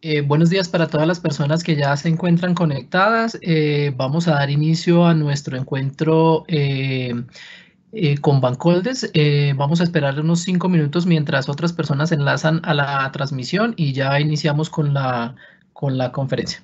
Buenos días para todas las personas que ya se encuentran conectadas. Vamos a dar inicio a nuestro encuentro con Bancoldes. Vamos a esperar unos 5 minutos mientras otras personas se enlazan a la transmisión y ya iniciamos con la conferencia.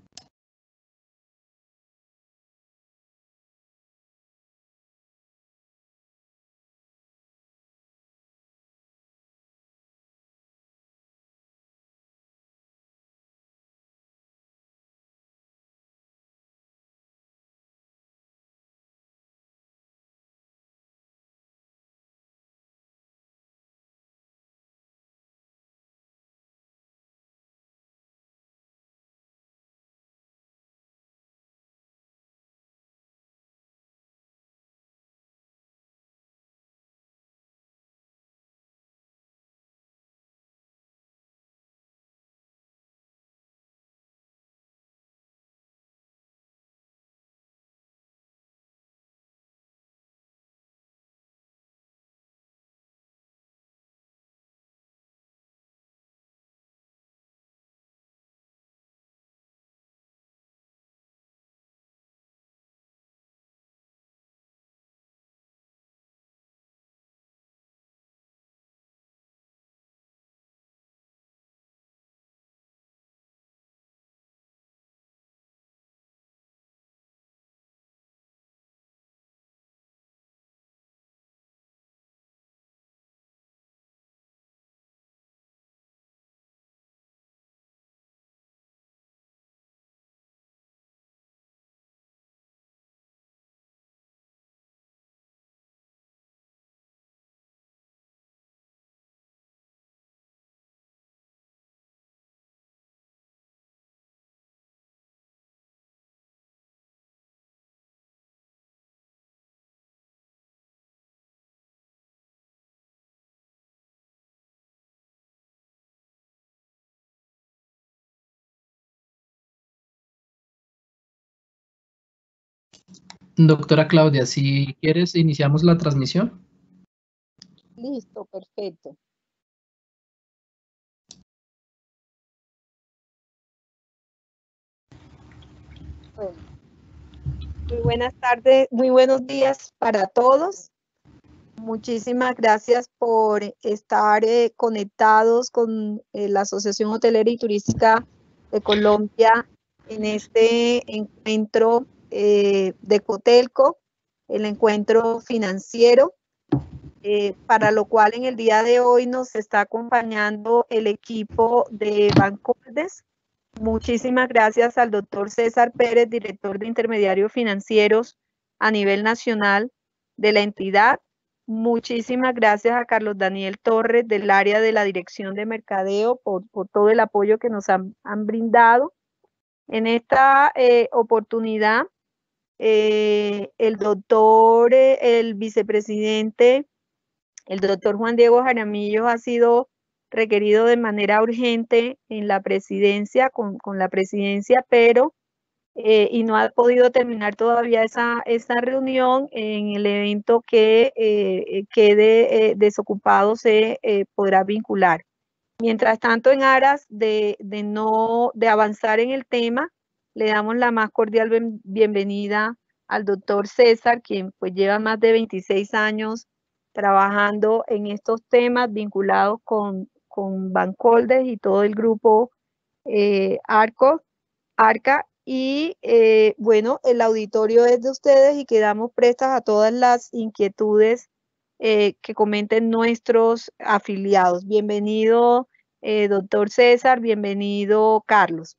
Doctora Claudia, si quieres, iniciamos la transmisión. Listo, perfecto. Bueno, muy buenas tardes, muy buenos días para todos. Muchísimas gracias por estar conectados con la Asociación Hotelera y Turística de Colombia en este encuentro de Cotelco, el encuentro financiero, para lo cual en el día de hoy nos está acompañando el equipo de Bancoldes. Muchísimas gracias al doctor César Pérez, director de intermediarios financieros a nivel nacional de la entidad. Muchísimas gracias a Carlos Daniel Torres del área de la Dirección de Mercadeo por todo el apoyo que nos han brindado. En esta oportunidad, el doctor, el vicepresidente, el doctor Juan Diego Jaramillo ha sido requerido de manera urgente en la presidencia, con la presidencia, pero y no ha podido terminar todavía esa reunión. En el evento que quede desocupado se podrá vincular. Mientras tanto, en aras de avanzar en el tema, le damos la más cordial bienvenida al doctor César, quien pues lleva más de 26 años trabajando en estos temas vinculados con Bancoldes y todo el grupo Arca. Y bueno, el auditorio es de ustedes y quedamos prestas a todas las inquietudes que comenten nuestros afiliados. Bienvenido, doctor César, bienvenido, Carlos.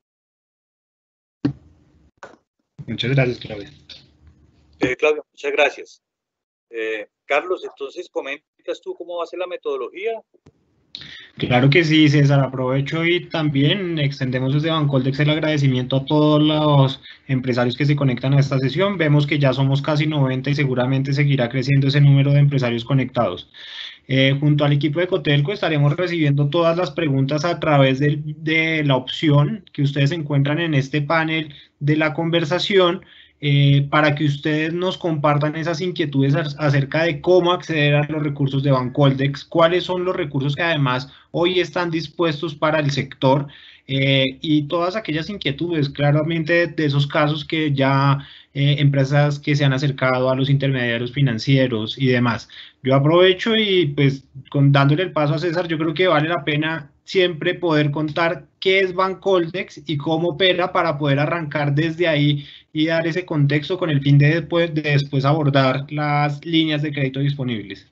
Muchas gracias, Claudia. Claudia, muchas gracias. Carlos, entonces, ¿comentas tú cómo va a ser la metodología? Claro que sí, César. Aprovecho y también extendemos desde Bancoldex el agradecimiento a todos los empresarios que se conectan a esta sesión. Vemos que ya somos casi 90 y seguramente seguirá creciendo ese número de empresarios conectados. Junto al equipo de Cotelco estaremos recibiendo todas las preguntas a través de la opción que ustedes encuentran en este panel de la conversación. para que ustedes nos compartan esas inquietudes acerca de cómo acceder a los recursos de Bancoldex, cuáles son los recursos que además hoy están dispuestos para el sector, y todas aquellas inquietudes, claramente de esos casos que ya empresas que se han acercado a los intermediarios financieros y demás. Yo aprovecho y pues dándole el paso a César, yo creo que vale la pena siempre poder contar qué es Bancoldex y cómo opera para poder arrancar desde ahí y dar ese contexto con el fin de después abordar las líneas de crédito disponibles.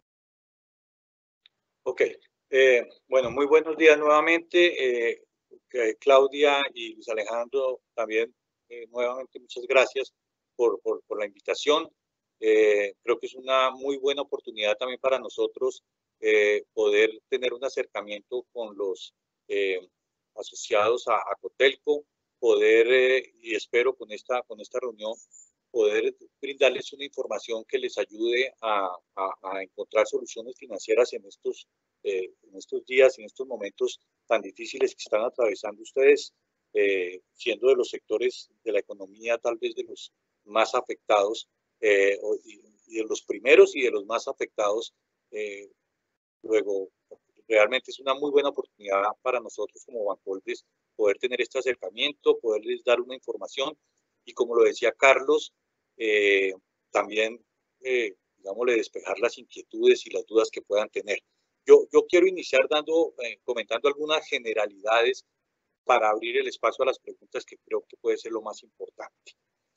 Ok, bueno, muy buenos días nuevamente. Claudia y Luis Alejandro, también nuevamente muchas gracias por la invitación. Creo que es una muy buena oportunidad también para nosotros poder tener un acercamiento con los asociados a Cotelco, poder, y espero con esta reunión, poder brindarles una información que les ayude a encontrar soluciones financieras en estos días, en estos momentos tan difíciles que están atravesando ustedes, siendo de los sectores de la economía tal vez de los más afectados, y de los primeros y de los más afectados. Luego, realmente es una muy buena oportunidad para nosotros como Bancoldex poder tener este acercamiento, poderles dar una información y, como lo decía Carlos, también, digámosle, despejar las inquietudes y las dudas que puedan tener. Yo quiero iniciar comentando algunas generalidades para abrir el espacio a las preguntas, que creo que puede ser lo más importante.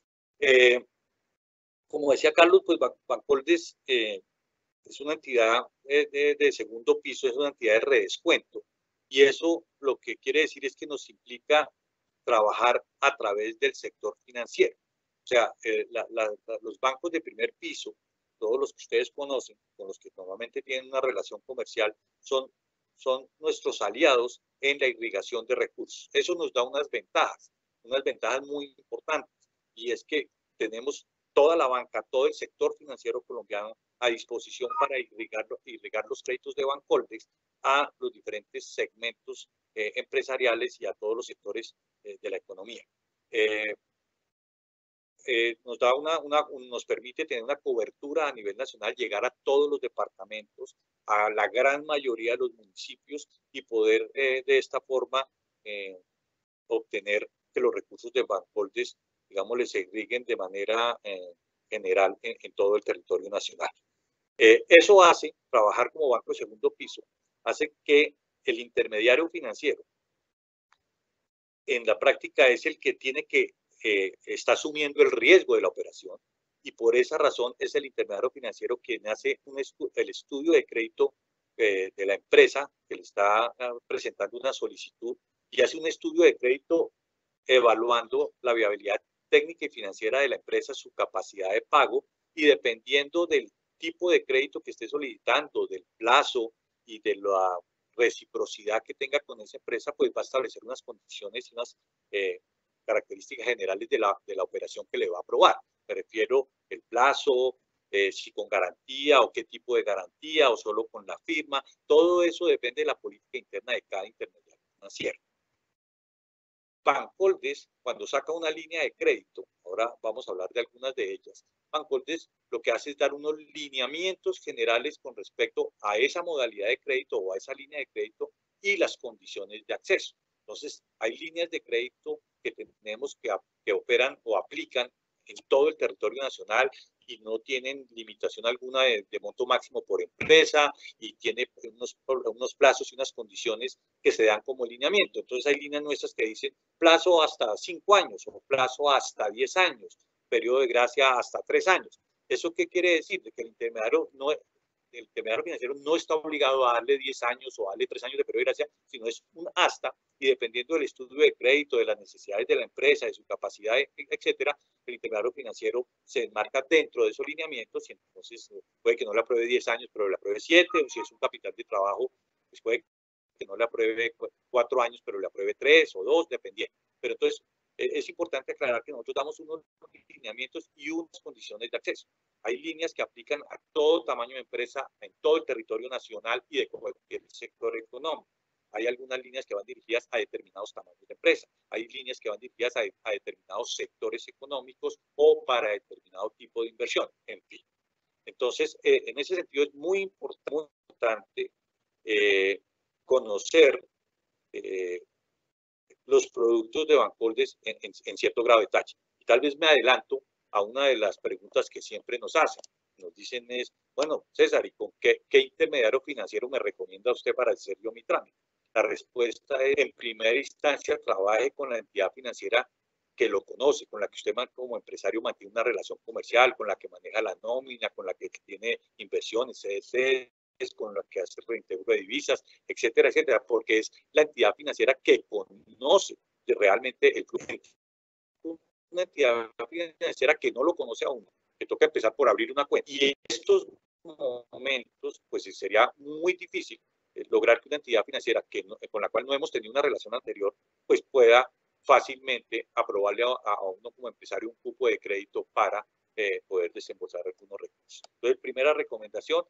Como decía Carlos, pues Bancoldex es una entidad de segundo piso, es una entidad de redescuento, y eso lo que quiere decir es que nos implica trabajar a través del sector financiero. O sea, los bancos de primer piso, todos los que ustedes conocen, con los que normalmente tienen una relación comercial, son nuestros aliados en la irrigación de recursos. Eso nos da unas ventajas muy importantes, y es que tenemos toda la banca, todo el sector financiero colombiano a disposición para irrigar los créditos de Bancoldex a los diferentes segmentos empresariales y a todos los sectores de la economía. Nos permite tener una cobertura a nivel nacional, llegar a todos los departamentos, a la gran mayoría de los municipios, y poder de esta forma obtener que los recursos de Bancoldex, digamos, se irriguen de manera general en todo el territorio nacional. Eso hace, trabajar como banco de segundo piso, hace que el intermediario financiero en la práctica es el que está asumiendo el riesgo de la operación, y por esa razón es el intermediario financiero quien hace el estudio de crédito de la empresa que le está presentando una solicitud, y hace un estudio de crédito evaluando la viabilidad técnica y financiera de la empresa, su capacidad de pago, y dependiendo del tipo de crédito que esté solicitando, del plazo y de la reciprocidad que tenga con esa empresa, pues va a establecer unas condiciones y unas características generales de la operación que le va a aprobar. Me refiero el plazo, si con garantía o qué tipo de garantía, o solo con la firma. Todo eso depende de la política interna de cada intermediario financiero. Bancoldex, cuando saca una línea de crédito, ahora vamos a hablar de algunas de ellas, Bancoldex lo que hace es dar unos lineamientos generales con respecto a esa modalidad de crédito o a esa línea de crédito y las condiciones de acceso. Entonces, hay líneas de crédito que tenemos que operan o aplican en todo el territorio nacional y no tienen limitación alguna de monto máximo por empresa, y tiene unos plazos y unas condiciones que se dan como lineamiento. Entonces hay líneas nuestras que dicen plazo hasta 5 años o plazo hasta 10 años, periodo de gracia hasta 3 años. ¿Eso qué quiere decir? De que el intermediario financiero no está obligado a darle 10 años o a darle 3 años de periodo de gracia, sino es un hasta, y dependiendo del estudio de crédito, de las necesidades de la empresa, de su capacidad, etcétera, el intermediario financiero se enmarca dentro de esos lineamientos, y entonces puede que no le apruebe 10 años, pero le apruebe 7, o si es un capital de trabajo, pues puede que no le apruebe 4 años, pero le apruebe 3 o 2, dependiendo. Pero entonces es importante aclarar que nosotros damos unos lineamientos y unas condiciones de acceso. Hay líneas que aplican a todo tamaño de empresa en todo el territorio nacional y de cualquier sector económico. Hay algunas líneas que van dirigidas a determinados tamaños de empresa, hay líneas que van dirigidas a determinados sectores económicos o para determinado tipo de inversión, en fin. Entonces, en ese sentido es muy importante conocer los productos de Bancoldes en cierto grado de detalle. Y tal vez me adelanto a una de las preguntas que siempre nos hacen. Nos dicen es, bueno, César, ¿y con qué intermediario financiero me recomienda usted para hacer yo mi trámite? La respuesta es, en primera instancia, trabaje con la entidad financiera que lo conoce, con la que usted como empresario mantiene una relación comercial, con la que maneja la nómina, con la que tiene inversiones, CDCs, con la que hace reintegro de divisas, etcétera, etcétera, porque es la entidad financiera que conoce realmente el cliente. Una entidad financiera que no lo conoce aún, que toca empezar por abrir una cuenta. Y en estos momentos, pues sería muy difícil lograr que una entidad financiera con la cual no hemos tenido una relación anterior, pues pueda fácilmente aprobarle a uno como empresario un cupo de crédito para poder desembolsar algunos recursos. Entonces, primera recomendación,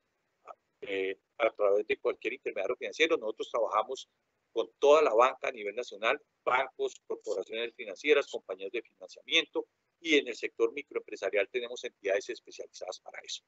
a través de cualquier intermediario financiero, nosotros trabajamos con toda la banca a nivel nacional, bancos, corporaciones financieras, compañías de financiamiento, y en el sector microempresarial tenemos entidades especializadas para eso.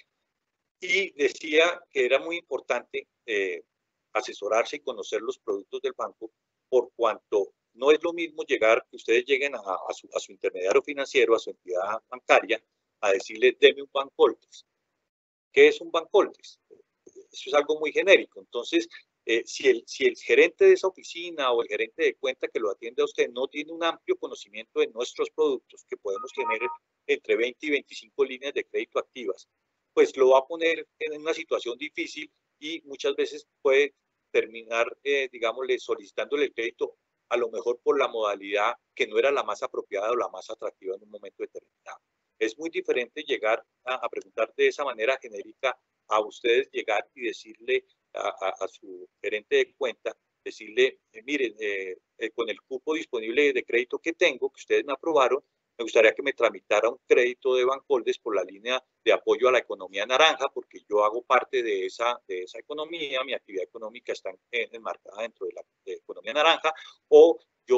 Y decía que era muy importante asesorarse y conocer los productos del banco, por cuanto no es lo mismo que ustedes lleguen a su intermediario financiero, a su entidad bancaria, a decirle, deme un Bancoldes. ¿Qué es un Bancoldes? Eso es algo muy genérico. Entonces, si el gerente de esa oficina o el gerente de cuenta que lo atiende a usted no tiene un amplio conocimiento de nuestros productos, que podemos tener entre 20 y 25 líneas de crédito activas, pues lo va a poner en una situación difícil y muchas veces puede terminar, digámosle, solicitándole el crédito a lo mejor por la modalidad que no era la más apropiada o la más atractiva en un momento determinado. Es muy diferente llegar a preguntar de esa manera genérica, a ustedes llegar y decirle a su gerente de cuenta, decirle, miren, con el cupo disponible de crédito que tengo, que ustedes me aprobaron, me gustaría que me tramitara un crédito de Bancoldes por la línea de apoyo a la economía naranja, porque yo hago parte de esa economía, mi actividad económica está enmarcada dentro de la economía naranja, o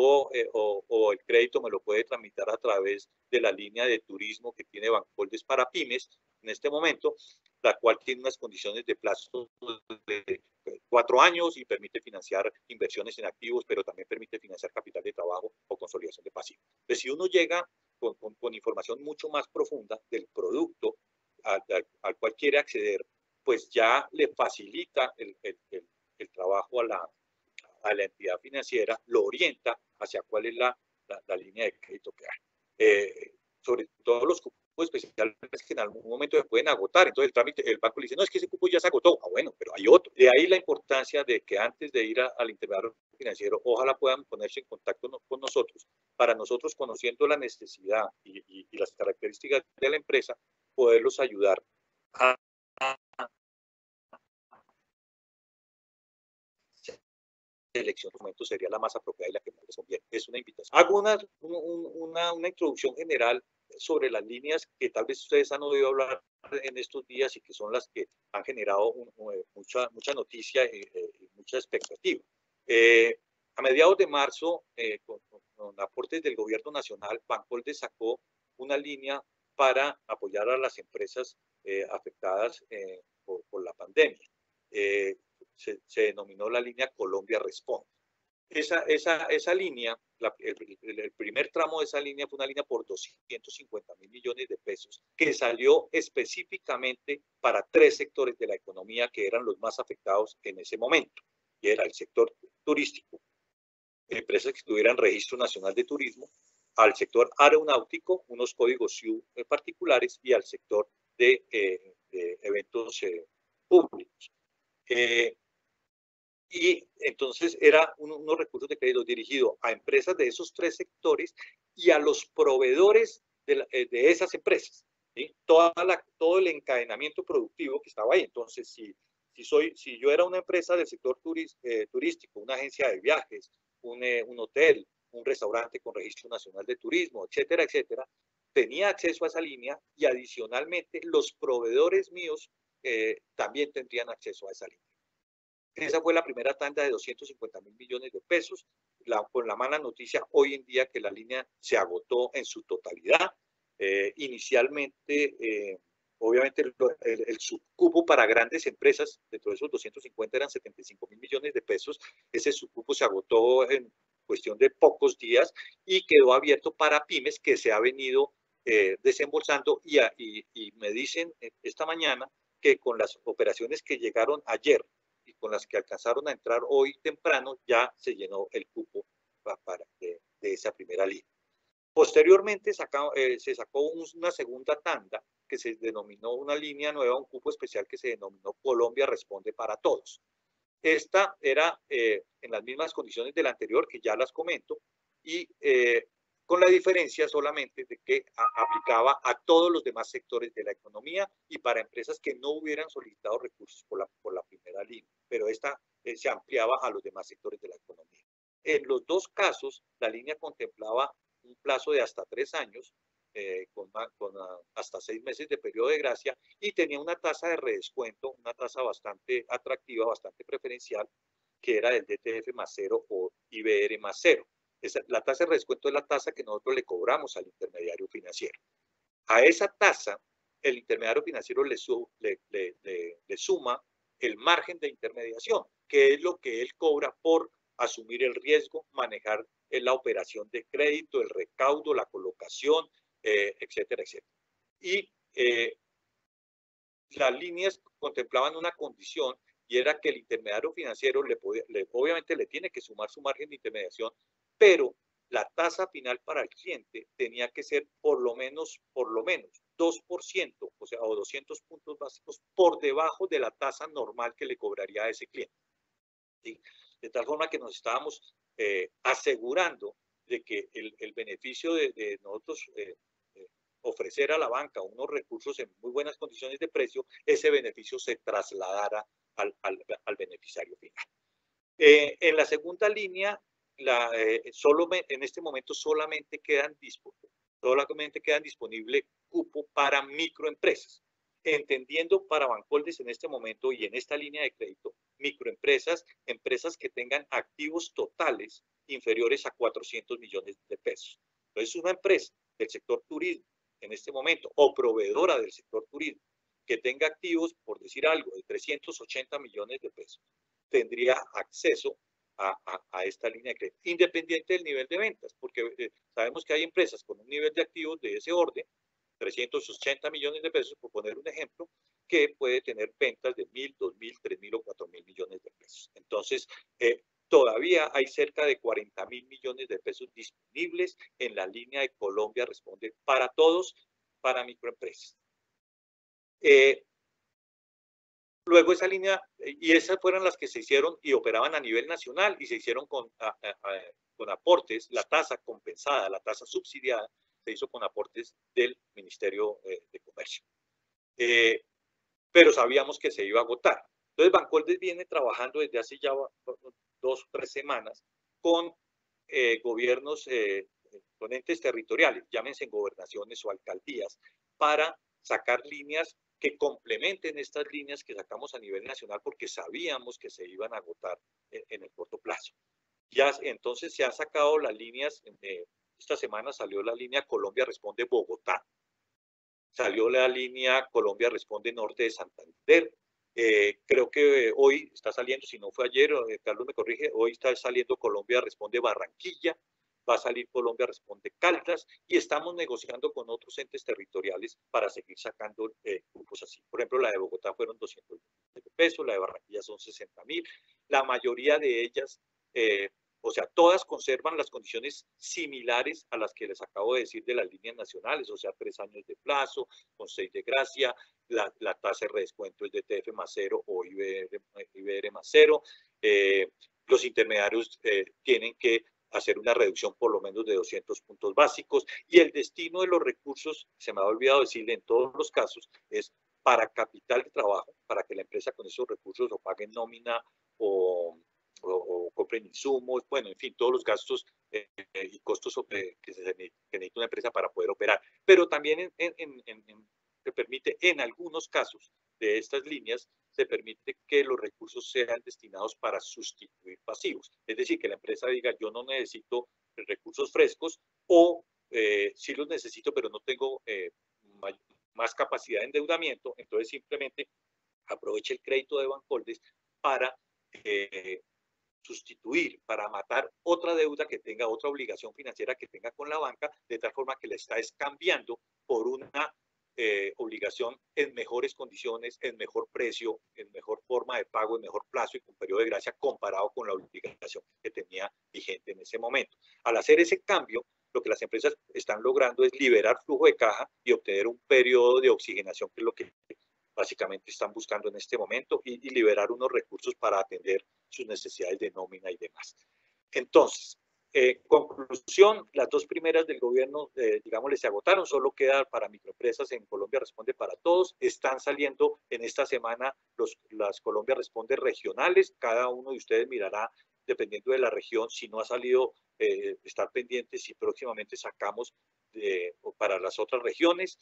el crédito me lo puede tramitar a través de la línea de turismo que tiene Bancoldes para pymes en este momento, la cual tiene unas condiciones de plazo de 4 años y permite financiar inversiones en activos, pero también permite financiar capital de trabajo o consolidación de pasivos. Entonces, si uno llega con información mucho más profunda del producto al cual quiere acceder, pues ya le facilita el trabajo a la entidad financiera, lo orienta hacia cuál es la línea de crédito que hay. Sobre todo los cupos especiales que en algún momento se pueden agotar, entonces el banco le dice, no, es que ese cupo ya se agotó, bueno, pero hay otro. De ahí la importancia de que antes de ir al intermediario financiero, ojalá puedan ponerse en contacto con nosotros, para nosotros, conociendo la necesidad y las características de la empresa, poderlos ayudar a elección de momento sería la más apropiada y la que más les conviene. Es una invitación. Hago una introducción general sobre las líneas que tal vez ustedes han oído hablar en estos días y que son las que han generado mucha noticia y mucha expectativa. A mediados de marzo, con aportes del gobierno nacional, Bancoldes sacó una línea para apoyar a las empresas afectadas por la pandemia. Se denominó la línea Colombia Responde. Esa línea, el primer tramo de esa línea fue una línea por 250.000 millones de pesos que salió específicamente para 3 sectores de la economía que eran los más afectados en ese momento, y era el sector turístico, empresas que tuvieran registro nacional de turismo, al sector aeronáutico, unos códigos SIU particulares, y al sector de eventos públicos. Y entonces era unos recursos de crédito dirigidos a empresas de esos 3 sectores y a los proveedores de esas empresas, ¿sí? Todo el encadenamiento productivo que estaba ahí. Entonces, si yo era una empresa del sector turístico, una agencia de viajes, un hotel, un restaurante con registro nacional de turismo, etcétera, etcétera, tenía acceso a esa línea, y adicionalmente los proveedores míos también tendrían acceso a esa línea. Esa fue la primera tanda de 250.000 millones de pesos. Con la mala noticia hoy en día que la línea se agotó en su totalidad. Inicialmente, obviamente el subcupo para grandes empresas, dentro de esos 250 eran 75.000 millones de pesos. Ese subcupo se agotó en cuestión de pocos días y quedó abierto para pymes, que se ha venido desembolsando, y me dicen esta mañana que con las operaciones que llegaron ayer y con las que alcanzaron a entrar hoy temprano, ya se llenó el cupo de esa primera línea. Posteriormente se sacó una segunda tanda que se denominó una línea nueva, un cupo especial que se denominó Colombia Responde para Todos. Esta era en las mismas condiciones de la anterior, que ya las comento, y con la diferencia solamente de que aplicaba a todos los demás sectores de la economía y para empresas que no hubieran solicitado recursos por la primera línea, pero esta se ampliaba a los demás sectores de la economía. En los dos casos, la línea contemplaba un plazo de hasta 3 años, con hasta 6 meses de periodo de gracia, y tenía una tasa de redescuento, una tasa bastante atractiva, bastante preferencial, que era el DTF más 0 o IBR más 0. La tasa de redescuento es la tasa que nosotros le cobramos al intermediario financiero. A esa tasa, el intermediario financiero le suma el margen de intermediación, que es lo que él cobra por asumir el riesgo, manejar la operación de crédito, el recaudo, la colocación, etcétera, etcétera. Y las líneas contemplaban una condición, y era que el intermediario financiero obviamente le tiene que sumar su margen de intermediación, pero la tasa final para el cliente tenía que ser por lo menos 2%, o sea, o 200 puntos básicos por debajo de la tasa normal que le cobraría a ese cliente. ¿Sí? De tal forma que nos estábamos asegurando de que el beneficio de nosotros ofrecer a la banca unos recursos en muy buenas condiciones de precio, ese beneficio se trasladara al beneficiario final. En la segunda línea, en este momento solamente quedan disponible cupo para microempresas, entendiendo para Bancoldes en este momento y en esta línea de crédito, microempresas, empresas que tengan activos totales inferiores a 400 millones de pesos. Entonces, una empresa del sector turismo en este momento, o proveedora del sector turismo, que tenga activos, por decir algo, de 380 millones de pesos, tendría acceso a esta línea de crédito, independiente del nivel de ventas, porque sabemos que hay empresas con un nivel de activos de ese orden, 380 millones de pesos, por poner un ejemplo, que puede tener ventas de 1.000, 2.000, 3.000 o 4.000 millones de pesos. Entonces, todavía hay cerca de 40.000 millones de pesos disponibles en la línea de Colombia Responde para Todos, para microempresas. Luego esa línea, y esas fueron las que se hicieron y operaban a nivel nacional y se hicieron con aportes, la tasa compensada, la tasa subsidiada, se hizo con aportes del Ministerio de Comercio. Pero sabíamos que se iba a agotar. Entonces, Bancoldes viene trabajando desde hace ya 2 o 3 semanas con gobiernos, con entes territoriales, llámense gobernaciones o alcaldías, para sacar líneas que complementen estas líneas que sacamos a nivel nacional, porque sabíamos que se iban a agotar en el corto plazo. Ya entonces se han sacado las líneas, esta semana salió la línea Colombia Responde Bogotá, salió la línea Colombia Responde Norte de Santander. Creo que hoy está saliendo, si no fue ayer, Carlos me corrige, hoy está saliendo Colombia Responde Barranquilla, va a salir Colombia Responde Caldas, y estamos negociando con otros entes territoriales para seguir sacando grupos así. Por ejemplo, la de Bogotá fueron 200 millones de pesos, la de Barranquilla son 60.000, la mayoría de ellas, o sea, todas conservan las condiciones similares a las que les acabo de decir de las líneas nacionales, o sea, 3 años de plazo, con 6 de gracia, la tasa de redescuento es de DTF más 0 o IBR más 0. Los intermediarios tienen que hacer una reducción por lo menos de 200 puntos básicos, y el destino de los recursos, se me ha olvidado decirle en todos los casos, es para capital de trabajo, para que la empresa con esos recursos o pague nómina o compren insumos, bueno, en fin, todos los gastos y costos que necesita una empresa para poder operar. Pero también se permite en algunos casos de estas líneas se permite que los recursos sean destinados para sustituir pasivos. Es decir, que la empresa diga, yo no necesito recursos frescos o sí los necesito, pero no tengo más capacidad de endeudamiento, entonces simplemente aproveche el crédito de Bancoldes para sustituir, para matar otra deuda que tenga, otra obligación financiera que tenga con la banca, de tal forma que la está cambiando por una obligación en mejores condiciones, en mejor precio, en mejor forma de pago, en mejor plazo y con periodo de gracia comparado con la obligación que tenía vigente en ese momento. Al hacer ese cambio, lo que las empresas están logrando es liberar flujo de caja y obtener un periodo de oxigenación, que es lo que básicamente están buscando en este momento, y liberar unos recursos para atender sus necesidades de nómina y demás. Entonces, conclusión, las dos primeras del gobierno, digamos, se agotaron, solo queda para microempresas en Colombia Responde para Todos. Están saliendo en esta semana las Colombia Responde regionales. Cada uno de ustedes mirará, dependiendo de la región, si no ha salido, estar pendientes si próximamente sacamos para las otras regiones.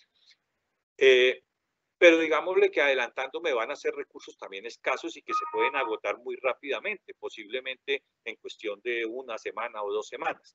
Pero digámosle que adelantándome van a ser recursos también escasos y que se pueden agotar muy rápidamente, posiblemente en cuestión de una semana o 2 semanas.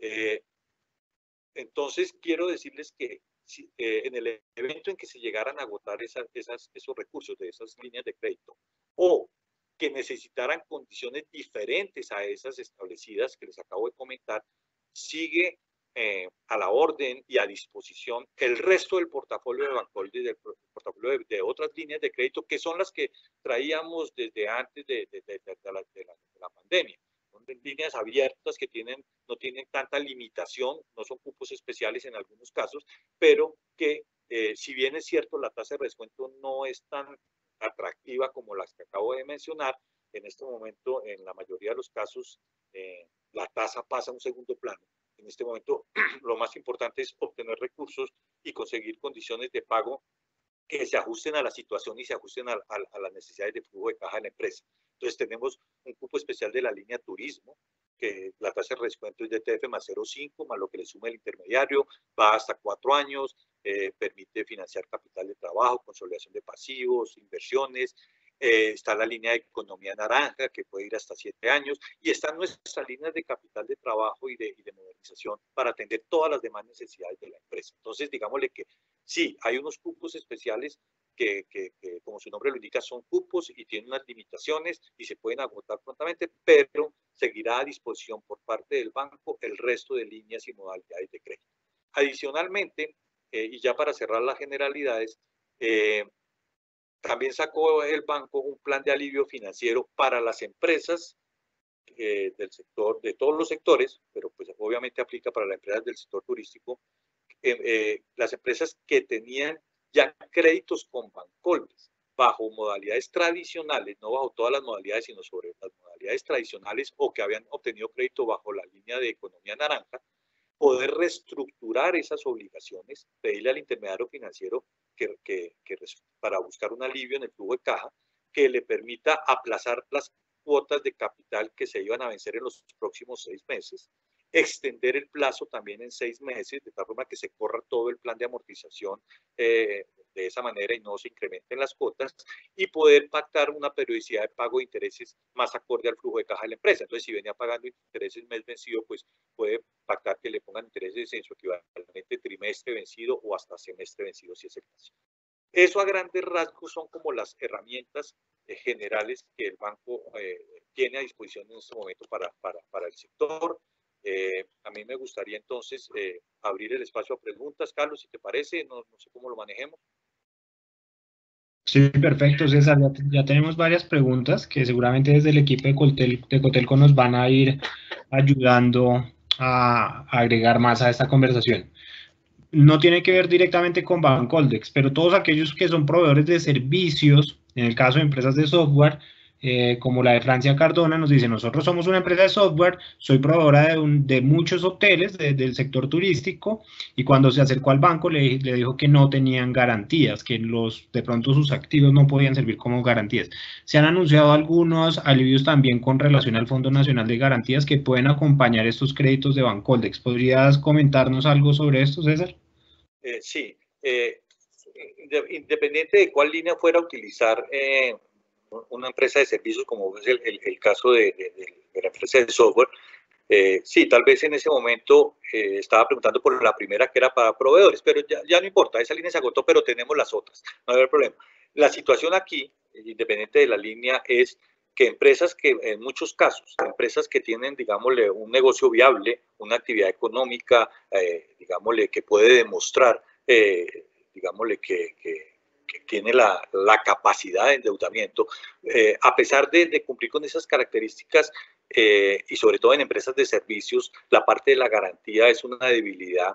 Entonces, quiero decirles que en el evento en que se llegaran a agotar esos recursos de esas líneas de crédito o que necesitaran condiciones diferentes a esas establecidas que les acabo de comentar, sigue a la orden y a disposición el resto del portafolio de Bancoldes, del portafolio de otras líneas de crédito, que son las que traíamos desde antes de la pandemia. Son líneas abiertas que no tienen tanta limitación, no son cupos especiales en algunos casos, pero que si bien es cierto la tasa de descuento no es tan atractiva como las que acabo de mencionar, en este momento en la mayoría de los casos la tasa pasa a un segundo plano. En este momento lo más importante es obtener recursos y conseguir condiciones de pago que se ajusten a la situación y se ajusten a las necesidades de flujo de caja de la empresa. Entonces tenemos un cupo especial de la línea turismo, que la tasa de descuento es de TF más 0,5, más lo que le suma el intermediario, va hasta 4 años, permite financiar capital de trabajo, consolidación de pasivos, inversiones. Está la línea de economía naranja, que puede ir hasta 7 años, y están nuestras líneas de capital de trabajo y de modernización para atender todas las demás necesidades de la empresa. Entonces, digámosle que sí, hay unos cupos especiales que como su nombre lo indica, son cupos y tienen unas limitaciones y se pueden agotar prontamente, pero seguirá a disposición por parte del banco el resto de líneas y modalidades de crédito. Adicionalmente, y ya para cerrar las generalidades, también sacó el banco un plan de alivio financiero para las empresas del sector, de todos los sectores, pero pues obviamente aplica para las empresas del sector turístico, las empresas que tenían ya créditos con Bancoldes bajo modalidades tradicionales, no bajo todas las modalidades, sino sobre las modalidades tradicionales o que habían obtenido crédito bajo la línea de economía naranja, poder reestructurar esas obligaciones, pedirle al intermediario financiero para buscar un alivio en el flujo de caja que le permita aplazar las cuotas de capital que se iban a vencer en los próximos 6 meses, extender el plazo también en 6 meses, de tal forma que se corra todo el plan de amortización de esa manera y no se incrementen las cuotas, y poder pactar una periodicidad de pago de intereses más acorde al flujo de caja de la empresa. Entonces, si venía pagando intereses mes vencido, pues puede pactar que le pongan intereses en su equivalente trimestre vencido o hasta semestre vencido, si es el caso. Eso a grandes rasgos son como las herramientas generales que el banco tiene a disposición en este momento para el sector. A mí me gustaría entonces abrir el espacio a preguntas. Carlos, si te parece, no sé cómo lo manejemos. Sí, perfecto, César. Ya tenemos varias preguntas que seguramente desde el equipo de Cotelco nos van a ir ayudando a agregar más a esta conversación. No tiene que ver directamente con Bancoldex, pero todos aquellos que son proveedores de servicios, en el caso de empresas de software, como la de Francia Cardona, nos dice: nosotros somos una empresa de software, soy proveedora de muchos hoteles del sector turístico, y cuando se acercó al banco le dijo que no tenían garantías, que de pronto sus activos no podían servir como garantías. Se han anunciado algunos alivios también con relación al Fondo Nacional de Garantías que pueden acompañar estos créditos de Bancoldex. ¿Podrías comentarnos algo sobre esto, César? Sí. independiente de cuál línea fuera a utilizar una empresa de servicios, como es el caso de la empresa de software, sí, tal vez en ese momento estaba preguntando por la primera que era para proveedores, pero ya no importa, esa línea se agotó, pero tenemos las otras, no hay problema. La situación aquí, independiente de la línea, es que empresas que, en muchos casos, empresas que tienen, digámosle, un negocio viable, una actividad económica, digámosle, que puede demostrar, digámosle, que tiene la capacidad de endeudamiento, a pesar de cumplir con esas características, y sobre todo en empresas de servicios, la parte de la garantía es una debilidad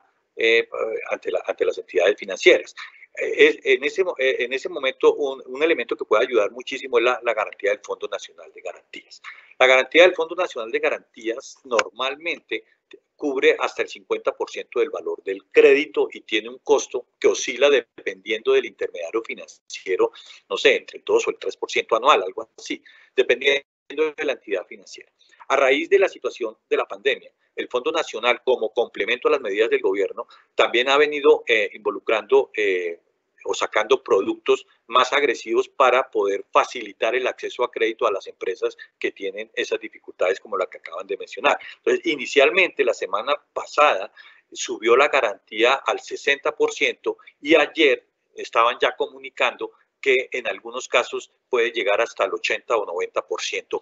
ante las entidades financieras. En ese momento, un elemento que puede ayudar muchísimo es la garantía del Fondo Nacional de Garantías. La garantía del Fondo Nacional de Garantías normalmente cubre hasta el 50% del valor del crédito y tiene un costo que oscila dependiendo del intermediario financiero, no sé, entre el 2 o el 3% anual, algo así, dependiendo de la entidad financiera. A raíz de la situación de la pandemia, el Fondo Nacional, como complemento a las medidas del gobierno, también ha venido involucrando o sacando productos más agresivos para poder facilitar el acceso a crédito a las empresas que tienen esas dificultades como la que acaban de mencionar. Entonces, inicialmente, la semana pasada, subió la garantía al 60% y ayer estaban ya comunicando que en algunos casos puede llegar hasta el 80 o 90%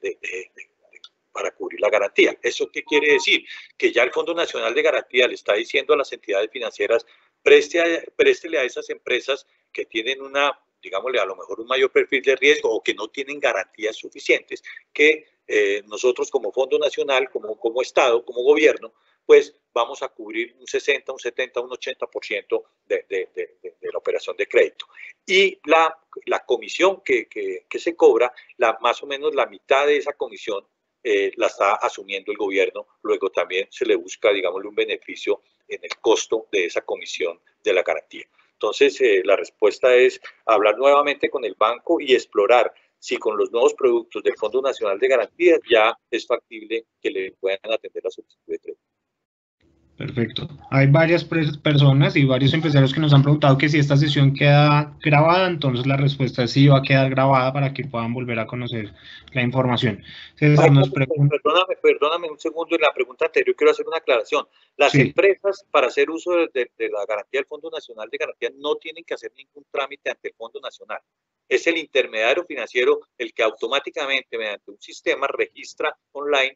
para cubrir la garantía. ¿Eso qué quiere decir? Que ya el Fondo Nacional de Garantía le está diciendo a las entidades financieras, préstele a esas empresas que tienen digámosle, a lo mejor un mayor perfil de riesgo o que no tienen garantías suficientes, que nosotros como Fondo Nacional, como Estado, como gobierno, pues vamos a cubrir un 60, un 70, un 80% de la operación de crédito. Y la comisión que se cobra, más o menos la mitad de esa comisión la está asumiendo el gobierno. Luego también se le busca, digámosle, un beneficio en el costo de esa comisión de la garantía. Entonces, la respuesta es hablar nuevamente con el banco y explorar si con los nuevos productos del Fondo Nacional de Garantías ya es factible que le puedan atender la solicitud de crédito. Perfecto. Hay varias personas y varios empresarios que nos han preguntado que si esta sesión queda grabada, entonces la respuesta es sí, va a quedar grabada para que puedan volver a conocer la información. César nos pregunta... Perdóname un segundo, en la pregunta anterior quiero hacer una aclaración. Las empresas, para hacer uso de la garantía del Fondo Nacional de Garantía, no tienen que hacer ningún trámite ante el Fondo Nacional. Es el intermediario financiero el que automáticamente, mediante un sistema, registra online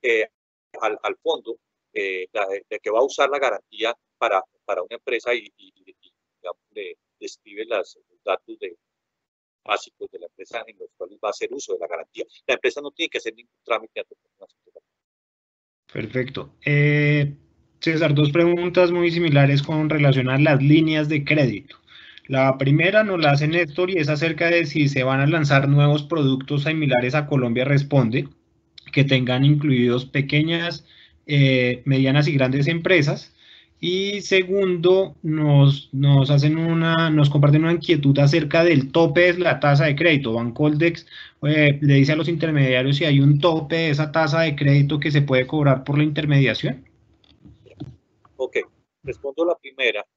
al fondo de que va a usar la garantía para una empresa y digamos, le describe los datos básicos de la empresa en los cuales va a hacer uso de la garantía. La empresa no tiene que hacer ningún trámite ante el Fondo Nacional. Perfecto. César, dos preguntas muy similares con relación a las líneas de crédito. La primera nos la hace Néstor y es acerca de si se van a lanzar nuevos productos similares a Colombia Responde, que tengan incluidos pequeñas, medianas y grandes empresas. Y segundo, nos comparten una inquietud acerca del tope de la tasa de crédito. Bancoldex le dice a los intermediarios si hay un tope de esa tasa de crédito que se puede cobrar por la intermediación. Ok, respondo la primera.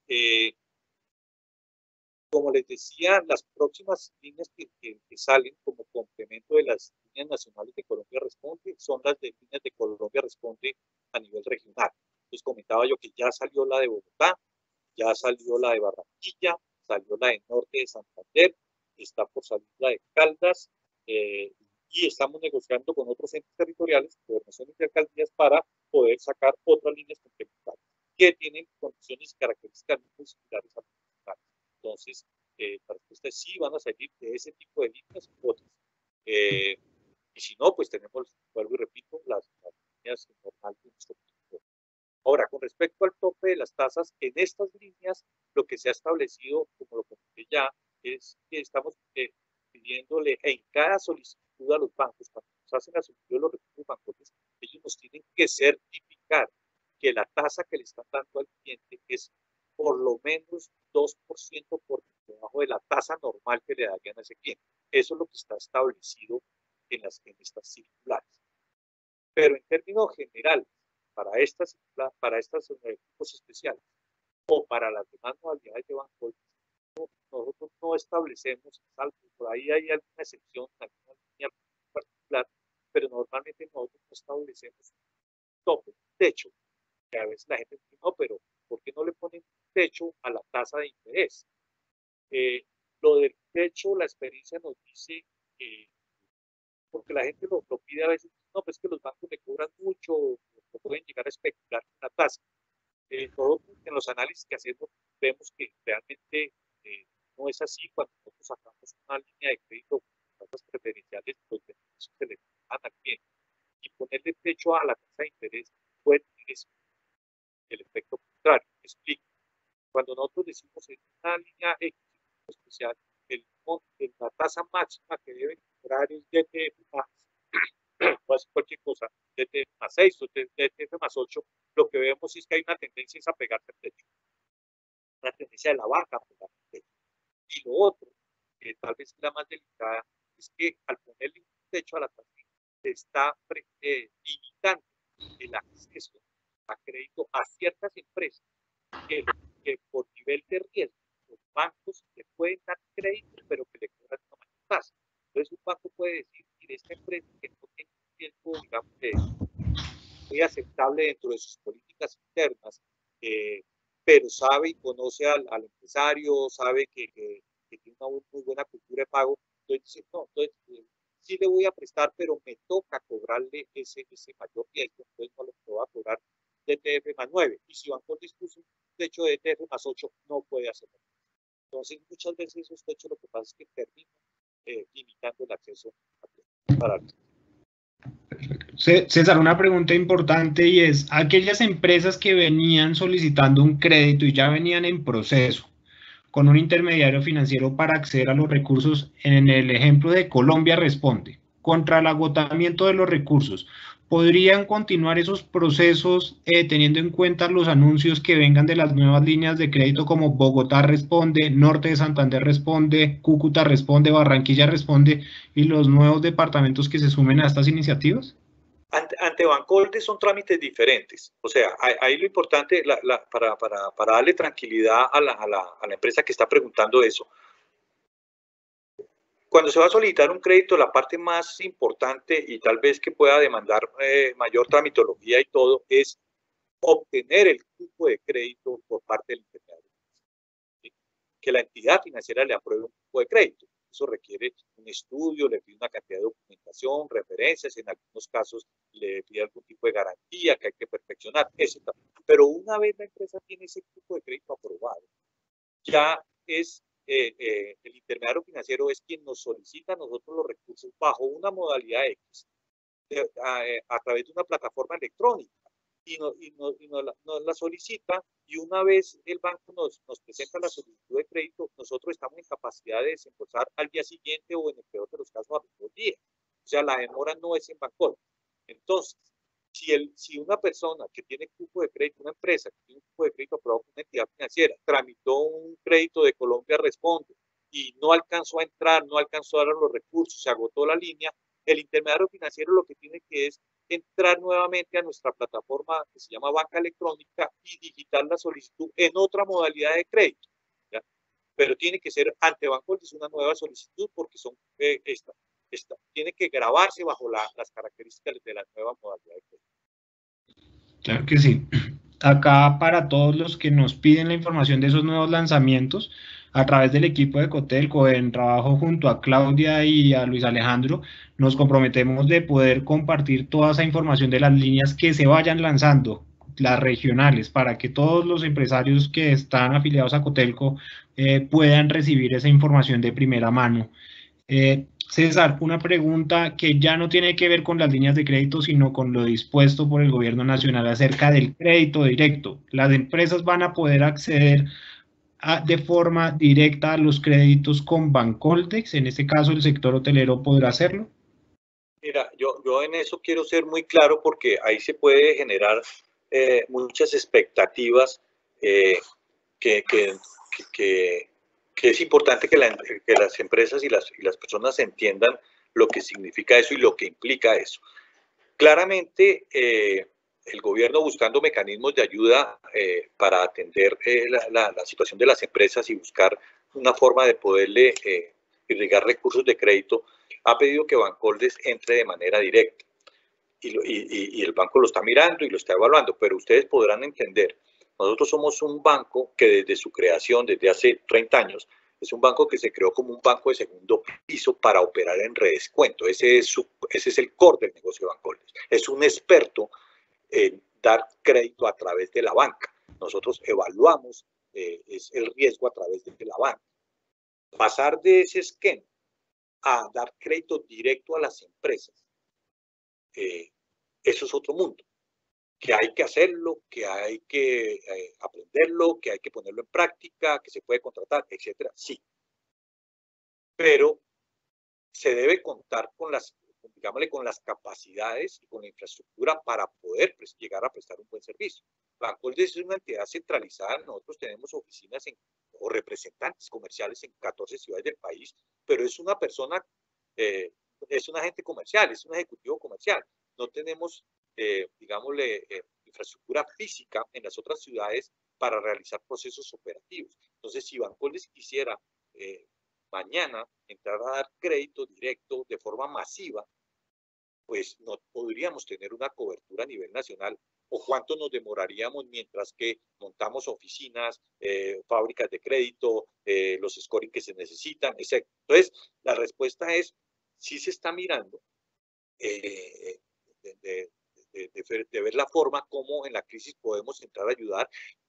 Como les decía, las próximas líneas que salen como complemento de las líneas nacionales de Colombia Responde son las de líneas de Colombia Responde a nivel regional. Les comentaba yo que ya salió la de Bogotá, ya salió la de Barranquilla, salió la de Norte de Santander, está por salir la de Caldas, y estamos negociando con otros entes territoriales, gobernaciones y alcaldías, para poder sacar otras líneas complementarias que tienen condiciones y características muy similares a las nacionales. Entonces, la respuesta es sí, van a salir de ese tipo de líneas otras. Y si no, pues tenemos, vuelvo y repito, las líneas normales de nuestro producto. Ahora, con respecto al tope de las tasas, en estas líneas lo que se ha establecido, como lo comenté ya, es que estamos pidiéndole en cada solicitud a los bancos, cuando nos hacen la solicitud de los recursos bancarios, ellos nos tienen que certificar que la tasa que le están dando al cliente es por lo menos 2% por debajo de la tasa normal que le darían a ese cliente. Eso es lo que está establecido en estas circulares. Pero en términos generales, para estos equipos especiales o para las demás modalidades de banco, nosotros no establecemos, salvo por ahí hay alguna excepción, alguna línea particular, pero normalmente nosotros no establecemos un tope, un techo, que a veces la gente dice, no, pero ¿por qué no le ponen un techo a la tasa de interés? Lo del techo, la experiencia nos dice, porque la gente lo pide a veces, no, pues que los bancos le cobran mucho, o pueden llegar a especular con la tasa. Nosotros en los análisis que hacemos vemos que realmente no es así. Cuando nosotros sacamos una línea de crédito con tasas preferenciales, los beneficios se le dan al cliente. Y ponerle techo a la tasa de interés puede tener el efecto contrario. Me explico. Cuando nosotros decimos en una línea X especial, la tasa máxima que deben cobrar es DTF más, o hacer cualquier cosa, DTF más 6 o DTF más 8, lo que vemos es que hay una tendencia a pegarse al techo. La tendencia de la banca a pegarse al techo. Y lo otro, que tal vez es la más delicada, es que al ponerle un techo a la tasa, se está limitando el acceso a crédito a ciertas empresas que por nivel de riesgo, los bancos le pueden dar crédito, pero que le cobran una mayor tasa. Entonces, un banco puede decir, mire, esta empresa que no tiene un riesgo, digamos, muy aceptable dentro de sus políticas internas, pero sabe y conoce al empresario, sabe que tiene una muy buena cultura de pago, entonces dice, no, entonces sí le voy a prestar, pero me toca cobrarle ese mayor riesgo, entonces no le puedo cobrar DTF más 9, y si Banco dispuso un techo de DTF más 8, no puede hacerlo. Entonces, muchas veces esos techos lo que pasa es que terminan limitando el acceso para el... César, una pregunta importante y es, aquellas empresas que venían solicitando un crédito y ya venían en proceso con un intermediario financiero para acceder a los recursos, en el ejemplo de Colombia Responde, contra el agotamiento de los recursos, ¿podrían continuar esos procesos teniendo en cuenta los anuncios que vengan de las nuevas líneas de crédito como Bogotá Responde, Norte de Santander Responde, Cúcuta Responde, Barranquilla Responde y los nuevos departamentos que se sumen a estas iniciativas? Ante Bancolde son trámites diferentes. O sea, ahí lo importante, para darle tranquilidad a la empresa que está preguntando eso, cuando se va a solicitar un crédito, la parte más importante y tal vez que pueda demandar mayor tramitología y todo, es obtener el cupo de crédito por parte del intermediario. ¿Sí? Que la entidad financiera le apruebe un cupo de crédito. Eso requiere un estudio, le pide una cantidad de documentación, referencias, en algunos casos le pide algún tipo de garantía que hay que perfeccionar, etc. Pero una vez la empresa tiene ese cupo de crédito aprobado, ya es el intermediario financiero es quien nos solicita a nosotros los recursos bajo una modalidad X, a través de una plataforma electrónica, y nos la solicita, y una vez el banco nos presenta la solicitud de crédito, nosotros estamos en capacidad de desembolsar al día siguiente o en el peor de los casos a los 2 días. O sea, la demora no es en Bancolde. Entonces, si una persona que tiene cupo de crédito, una empresa que tiene un cupo de crédito aprobado por una entidad financiera, tramitó un crédito de Colombia Responde y no alcanzó a entrar, no alcanzó a dar los recursos, se agotó la línea, el intermediario financiero lo que tiene que es entrar nuevamente a nuestra plataforma que se llama Banca Electrónica y digitar la solicitud en otra modalidad de crédito, ¿ya? Pero tiene que ser ante Bancolde, es una nueva solicitud porque son tiene que grabarse bajo las características de la nueva modalidad de crédito. Claro que sí. Acá para todos los que nos piden la información de esos nuevos lanzamientos, a través del equipo de Cotelco, en trabajo junto a Claudia y a Luis Alejandro, nos comprometemos de poder compartir toda esa información de las líneas que se vayan lanzando, las regionales, para que todos los empresarios que están afiliados a Cotelco puedan recibir esa información de primera mano. César, una pregunta que ya no tiene que ver con las líneas de crédito, sino con lo dispuesto por el gobierno nacional acerca del crédito directo. ¿Las empresas van a poder acceder de forma directa a los créditos con Bancoldex? En este caso, ¿el sector hotelero podrá hacerlo? Mira, yo en eso quiero ser muy claro porque ahí se puede generar muchas expectativas que es importante que las empresas y las personas entiendan lo que significa eso y lo que implica eso. Claramente, el gobierno buscando mecanismos de ayuda para atender la situación de las empresas y buscar una forma de poderle irrigar recursos de crédito, ha pedido que Bancoldes entre de manera directa. Y el banco lo está mirando y lo está evaluando, pero ustedes podrán entender, nosotros somos un banco que desde su creación, desde hace 30 años, es un banco que se creó como un banco de segundo piso para operar en redescuento. Ese es el core del negocio de Bancoldes. Es un experto en dar crédito a través de la banca. Nosotros evaluamos el riesgo a través de la banca. Pasar de ese esquema a dar crédito directo a las empresas, eso es otro mundo, que hay que hacerlo, que hay que aprenderlo, que hay que ponerlo en práctica, que se puede contratar, etcétera, sí. Pero se debe contar con las, digámosle, con las capacidades y con la infraestructura para poder llegar a prestar un buen servicio. Bancoldes es una entidad centralizada, nosotros tenemos oficinas o representantes comerciales en 14 ciudades del país, pero es una persona, es un agente comercial, es un ejecutivo comercial. No tenemos, digámosle, infraestructura física en las otras ciudades para realizar procesos operativos. Entonces, si Bancoldes quisiera mañana entrar a dar crédito directo de forma masiva, pues no podríamos tener una cobertura a nivel nacional. ¿O cuánto nos demoraríamos mientras que montamos oficinas, fábricas de crédito, los scoring que se necesitan, etc.? Entonces, la respuesta es, sí se está mirando de ver la forma como en la crisis podemos entrar a ayudar.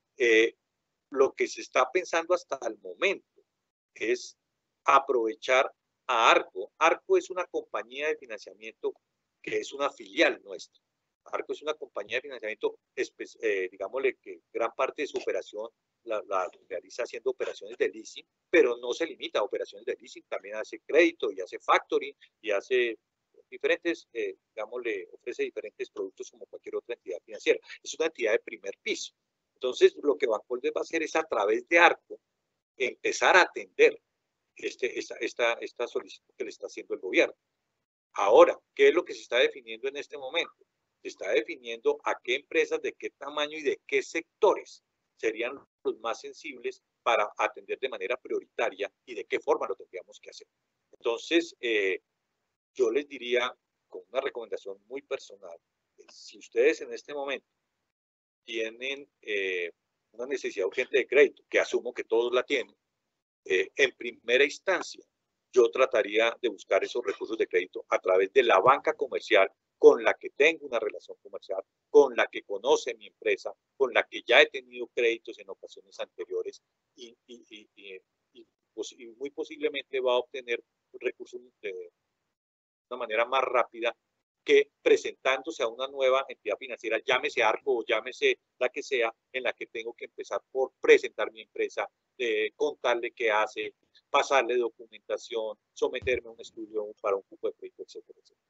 Lo que se está pensando hasta el momento es aprovechar a Arco. Arco es una compañía de financiamiento que es una filial nuestra. Arco es una compañía de financiamiento, digámosle que gran parte de su operación la realiza haciendo operaciones de leasing, pero no se limita a operaciones de leasing, también hace crédito y hace factoring y hace diferentes, digámosle, ofrece diferentes productos como cualquier otra entidad financiera. Es una entidad de primer piso. Entonces, lo que Bancoldes va a hacer es a través de Arco empezar a atender esta solicitud que le está haciendo el gobierno. Ahora, ¿qué es lo que se está definiendo en este momento? Se está definiendo a qué empresas, de qué tamaño y de qué sectores serían los más sensibles para atender de manera prioritaria y de qué forma lo tendríamos que hacer. Entonces, yo les diría, con una recomendación muy personal, si ustedes en este momento tienen una necesidad urgente de crédito, que asumo que todos la tienen, en primera instancia, yo trataría de buscar esos recursos de crédito a través de la banca comercial con la que tengo una relación comercial, con la que conoce mi empresa, con la que ya he tenido créditos en ocasiones anteriores y muy posiblemente va a obtener recursos de una manera más rápida que presentándose a una nueva entidad financiera, llámese Arco o llámese la que sea, en la que tengo que empezar por presentar mi empresa, contarle qué hace, pasarle documentación, someterme a un estudio para un cupo de crédito, etcétera, etcétera.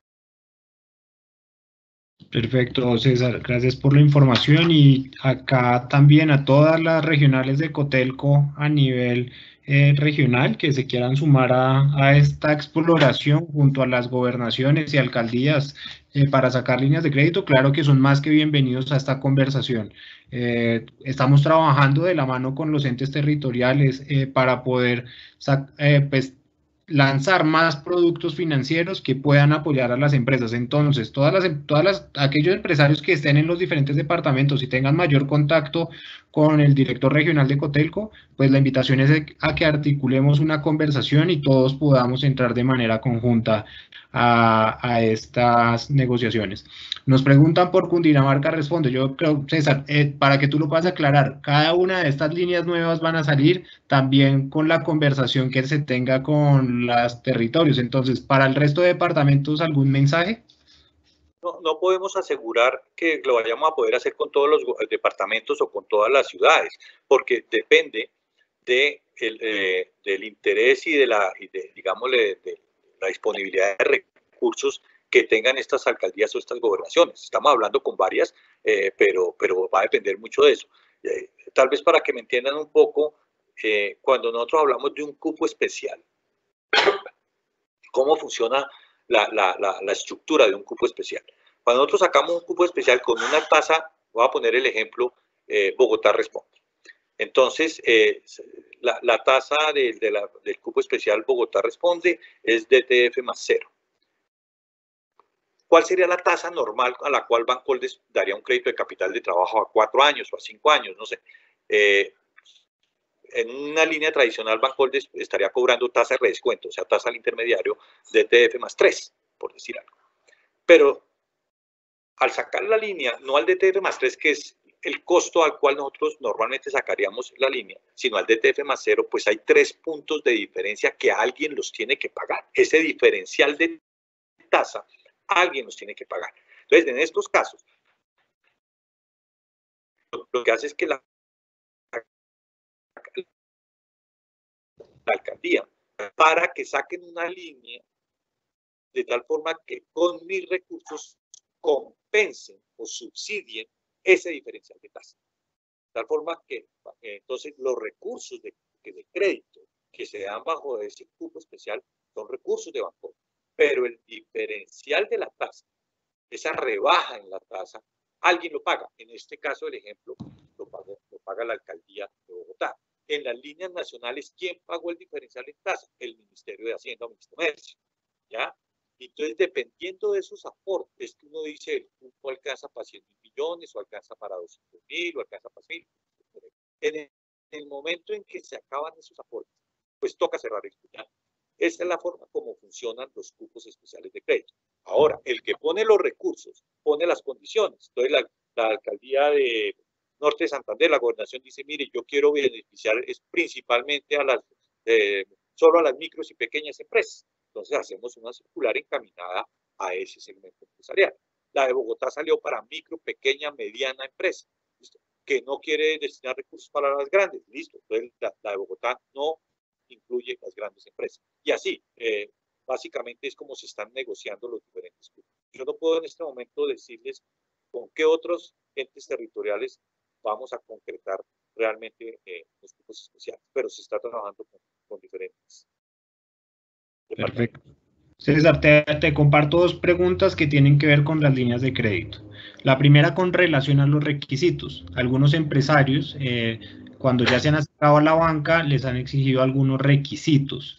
Perfecto, César, gracias por la información y acá también a todas las regionales de Cotelco a nivel regional que se quieran sumar a esta exploración junto a las gobernaciones y alcaldías para sacar líneas de crédito, claro que son más que bienvenidos a esta conversación. Estamos trabajando de la mano con los entes territoriales para poder pues, lanzar más productos financieros que puedan apoyar a las empresas. Entonces, aquellos empresarios que estén en los diferentes departamentos y tengan mayor contacto con el director regional de Cotelco, pues la invitación es a que articulemos una conversación y todos podamos entrar de manera conjunta a estas negociaciones. Nos preguntan por Cundinamarca, responde. Yo creo, César, para que tú lo puedas aclarar, cada una de estas líneas nuevas van a salir también con la conversación que se tenga con los territorios. Entonces, para el resto de departamentos, ¿algún mensaje? No podemos asegurar que lo vayamos a poder hacer con todos los departamentos o con todas las ciudades, porque depende del interés y digámosle, de la disponibilidad de recursos que tengan estas alcaldías o estas gobernaciones. Estamos hablando con varias, pero va a depender mucho de eso. Tal vez para que me entiendan un poco, cuando nosotros hablamos de un cupo especial, ¿cómo funciona la estructura de un cupo especial? Cuando nosotros sacamos un cupo especial con una tasa, voy a poner el ejemplo, Bogotá Responde. Entonces, la tasa del cupo especial Bogotá Responde es DTF más 0. ¿Cuál sería la tasa normal a la cual Bancoldes daría un crédito de capital de trabajo a 4 años o a 5 años? No sé. En una línea tradicional, Bancoldes estaría cobrando tasa de redescuento, o sea, tasa al intermediario de DTF más 3, por decir algo. Pero al sacar la línea, no al DTF más 3, que es el costo al cual nosotros normalmente sacaríamos la línea, sino al DTF más 0, pues hay 3 puntos de diferencia que alguien los tiene que pagar. Ese diferencial de tasa, alguien los tiene que pagar. Entonces, en estos casos, lo que hace es que la alcaldía, para que saquen una línea de tal forma que con mis recursos compensen o subsidien ese diferencial de tasa. De tal forma que entonces los recursos de crédito que se dan bajo ese cupo especial son recursos de banco, pero el diferencial de la tasa, esa rebaja en la tasa, alguien lo paga. En este caso, el ejemplo lo paga la alcaldía de Bogotá. En las líneas nacionales, ¿quién pagó el diferencial en tasa? El Ministerio de Hacienda o Ministerio de Comercio, ¿ya? Entonces, dependiendo de esos aportes, que uno dice, el cupo alcanza para 100.000 millones, o alcanza para 200.000, o alcanza para 1.000. En el momento en que se acaban esos aportes, pues toca cerrar el cupo. Esa es la forma como funcionan los cupos especiales de crédito. Ahora, el que pone los recursos, pone las condiciones. Entonces, la alcaldía de Norte de Santander, la gobernación dice, mire, yo quiero beneficiar principalmente solo a las micros y pequeñas empresas. Entonces hacemos una circular encaminada a ese segmento empresarial. La de Bogotá salió para micro, pequeña, mediana empresa, ¿listo? Que no quiere destinar recursos para las grandes, listo. Entonces la de Bogotá no incluye las grandes empresas. Y así, básicamente es como se están negociando los diferentes cupos. Yo no puedo en este momento decirles con qué otros entes territoriales vamos a concretar realmente los cupos especiales, pero se está trabajando con diferentes. Perfecto. César, te comparto 2 preguntas que tienen que ver con las líneas de crédito. La primera con relación a los requisitos. Algunos empresarios, cuando ya se han acercado a la banca, les han exigido algunos requisitos.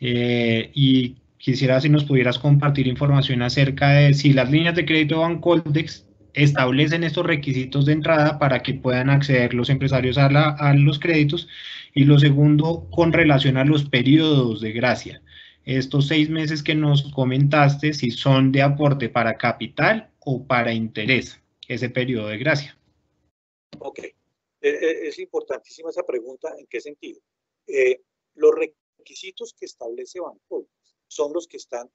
Y quisiera si nos pudieras compartir información acerca de si las líneas de crédito de Bancoldex establecen estos requisitos de entrada para que puedan acceder los empresarios a los créditos. Y lo segundo, con relación a los periodos de gracia. Estos 6 meses que nos comentaste, si son de aporte para capital o para interés, ese periodo de gracia. Ok, es importantísima esa pregunta. ¿En qué sentido? Los requisitos que establece Bancoldex son los que están,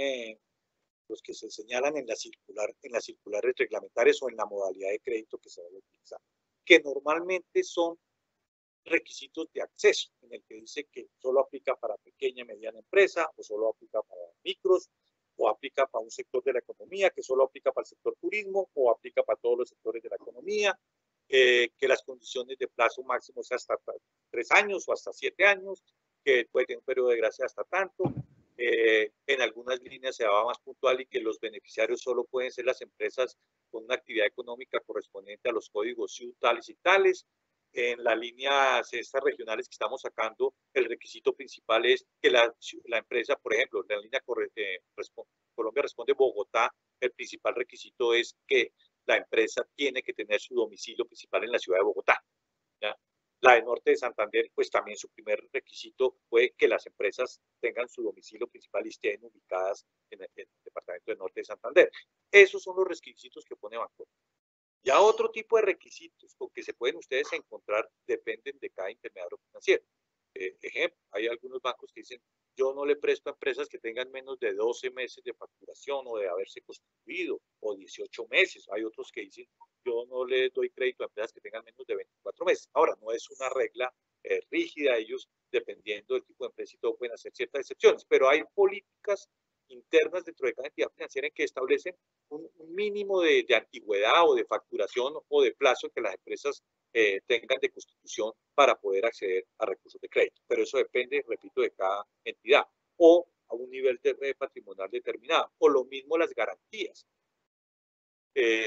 los que se señalan en las circulares reglamentarias o en la modalidad de crédito que se va a utilizar, que normalmente son requisitos de acceso, en el que dice que solo aplica para pequeña y mediana empresa, o solo aplica para micros, o aplica para un sector de la economía, que solo aplica para el sector turismo, o aplica para todos los sectores de la economía, que las condiciones de plazo máximo sea hasta 3 años o hasta 7 años, que puede tener un periodo de gracia hasta tanto. En algunas líneas se daba más puntual y que los beneficiarios solo pueden ser las empresas con una actividad económica correspondiente a los códigos SIU tales y tales. En las líneas estas regionales que estamos sacando, el requisito principal es que la empresa, por ejemplo, la línea Colombia Responde Bogotá, el principal requisito es que la empresa tiene que tener su domicilio principal en la ciudad de Bogotá, ¿ya? La de Norte de Santander, pues también su primer requisito fue que las empresas tengan su domicilio principal y estén ubicadas en el departamento de Norte de Santander. Esos son los requisitos que pone Bancoldex. Ya otro tipo de requisitos con que se pueden ustedes encontrar dependen de cada intermediario financiero. Ejemplo, hay algunos bancos que dicen, yo no le presto a empresas que tengan menos de 12 meses de facturación o de haberse constituido, o 18 meses. Hay otros que dicen, yo no le doy crédito a empresas que tengan menos de 24 meses. Ahora, no es una regla rígida, ellos, dependiendo del tipo de empresa y todo, pueden hacer ciertas excepciones, pero hay políticas internas dentro de cada entidad financiera en que establecen un mínimo de antigüedad o de facturación o de plazo que las empresas tengan de constitución para poder acceder a recursos de crédito. Pero eso depende, repito, de cada entidad o a un nivel patrimonial determinado. O lo mismo las garantías.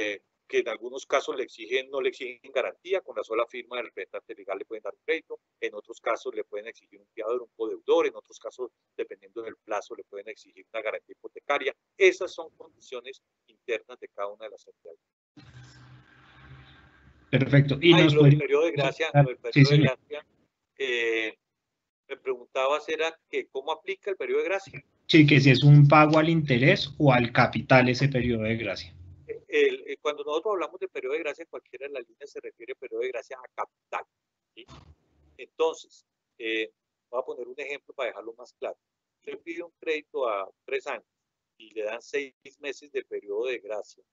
que en algunos casos no le exigen garantía, con la sola firma del representante legal le pueden dar un crédito, en otros casos le pueden exigir un fiador, un codeudor, en otros casos, dependiendo del plazo, le pueden exigir una garantía hipotecaria. Esas son condiciones internas de cada una de las entidades. Perfecto. Y lo nos del periodo de gracia, Sí, señor. Me preguntabas era que cómo aplica el periodo de gracia. Sí, que si es un pago al interés o al capital ese periodo de gracia. Cuando nosotros hablamos de periodo de gracia, cualquiera de las líneas se refiere a periodo de gracia a capital, ¿sí? Entonces, voy a poner un ejemplo para dejarlo más claro. Usted pide un crédito a 3 años y le dan 6 meses de periodo de gracia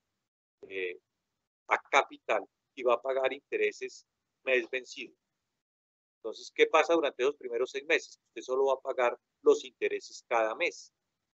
a capital y va a pagar intereses mes vencido. Entonces, ¿qué pasa durante los primeros 6 meses? Usted solo va a pagar los intereses cada mes.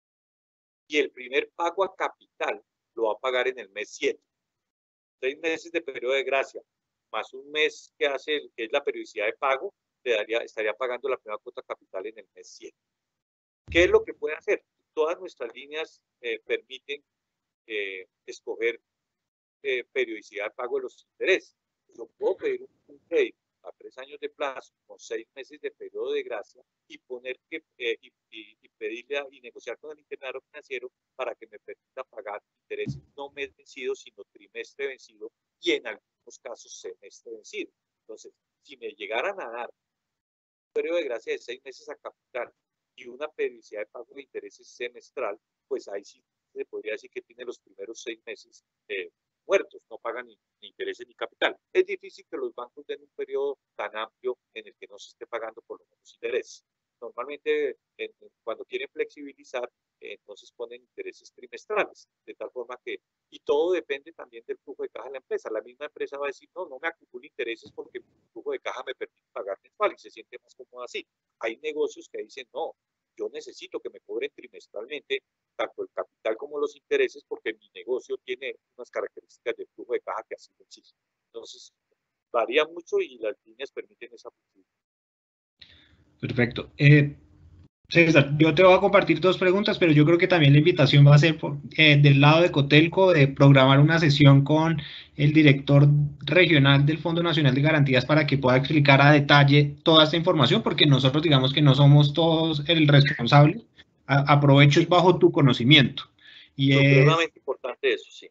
Y el primer pago a capital lo va a pagar en el mes 7. 6 meses de periodo de gracia, más un mes que es la periodicidad de pago, estaría pagando la primera cuota capital en el mes 7. ¿Qué es lo que puede hacer? Todas nuestras líneas permiten escoger periodicidad de pago de los intereses. Yo puedo pedir un crédito a 3 años de plazo con 6 meses de periodo de gracia y poner y pedirle y negociar con el intermediario financiero para que me permita pagar intereses no mes vencido, sino trimestre vencido y en algunos casos semestre vencido. Entonces, si me llegaran a dar un periodo de gracia de 6 meses a capital y una periodicidad de pago de intereses semestral, pues ahí sí se podría decir que tiene los primeros 6 meses muertos, no pagan ni intereses ni capital. Es difícil que los bancos den un periodo tan amplio en el que no se esté pagando por lo menos intereses. Normalmente, cuando quieren flexibilizar, entonces ponen intereses trimestrales, de tal forma que, y todo depende también del flujo de caja de la empresa. La misma empresa va a decir, no me acumulo intereses porque mi flujo de caja me permite pagar mensual y se siente más cómodo así. Hay negocios que dicen, no, yo necesito que me cobren trimestralmente tanto el capital como los intereses porque mi negocio tiene unas características de flujo de caja que así lo exigen. Entonces, varía mucho y las líneas permiten esa flexibilidad. Perfecto. César, yo te voy a compartir 2 preguntas, pero yo creo que también la invitación va a ser del lado de Cotelco de programar una sesión con el director regional del Fondo Nacional de Garantías para que pueda explicar a detalle toda esta información, porque nosotros digamos que no somos todos el responsable. Aprovecho es bajo tu conocimiento. Y supremamente importante eso, sí.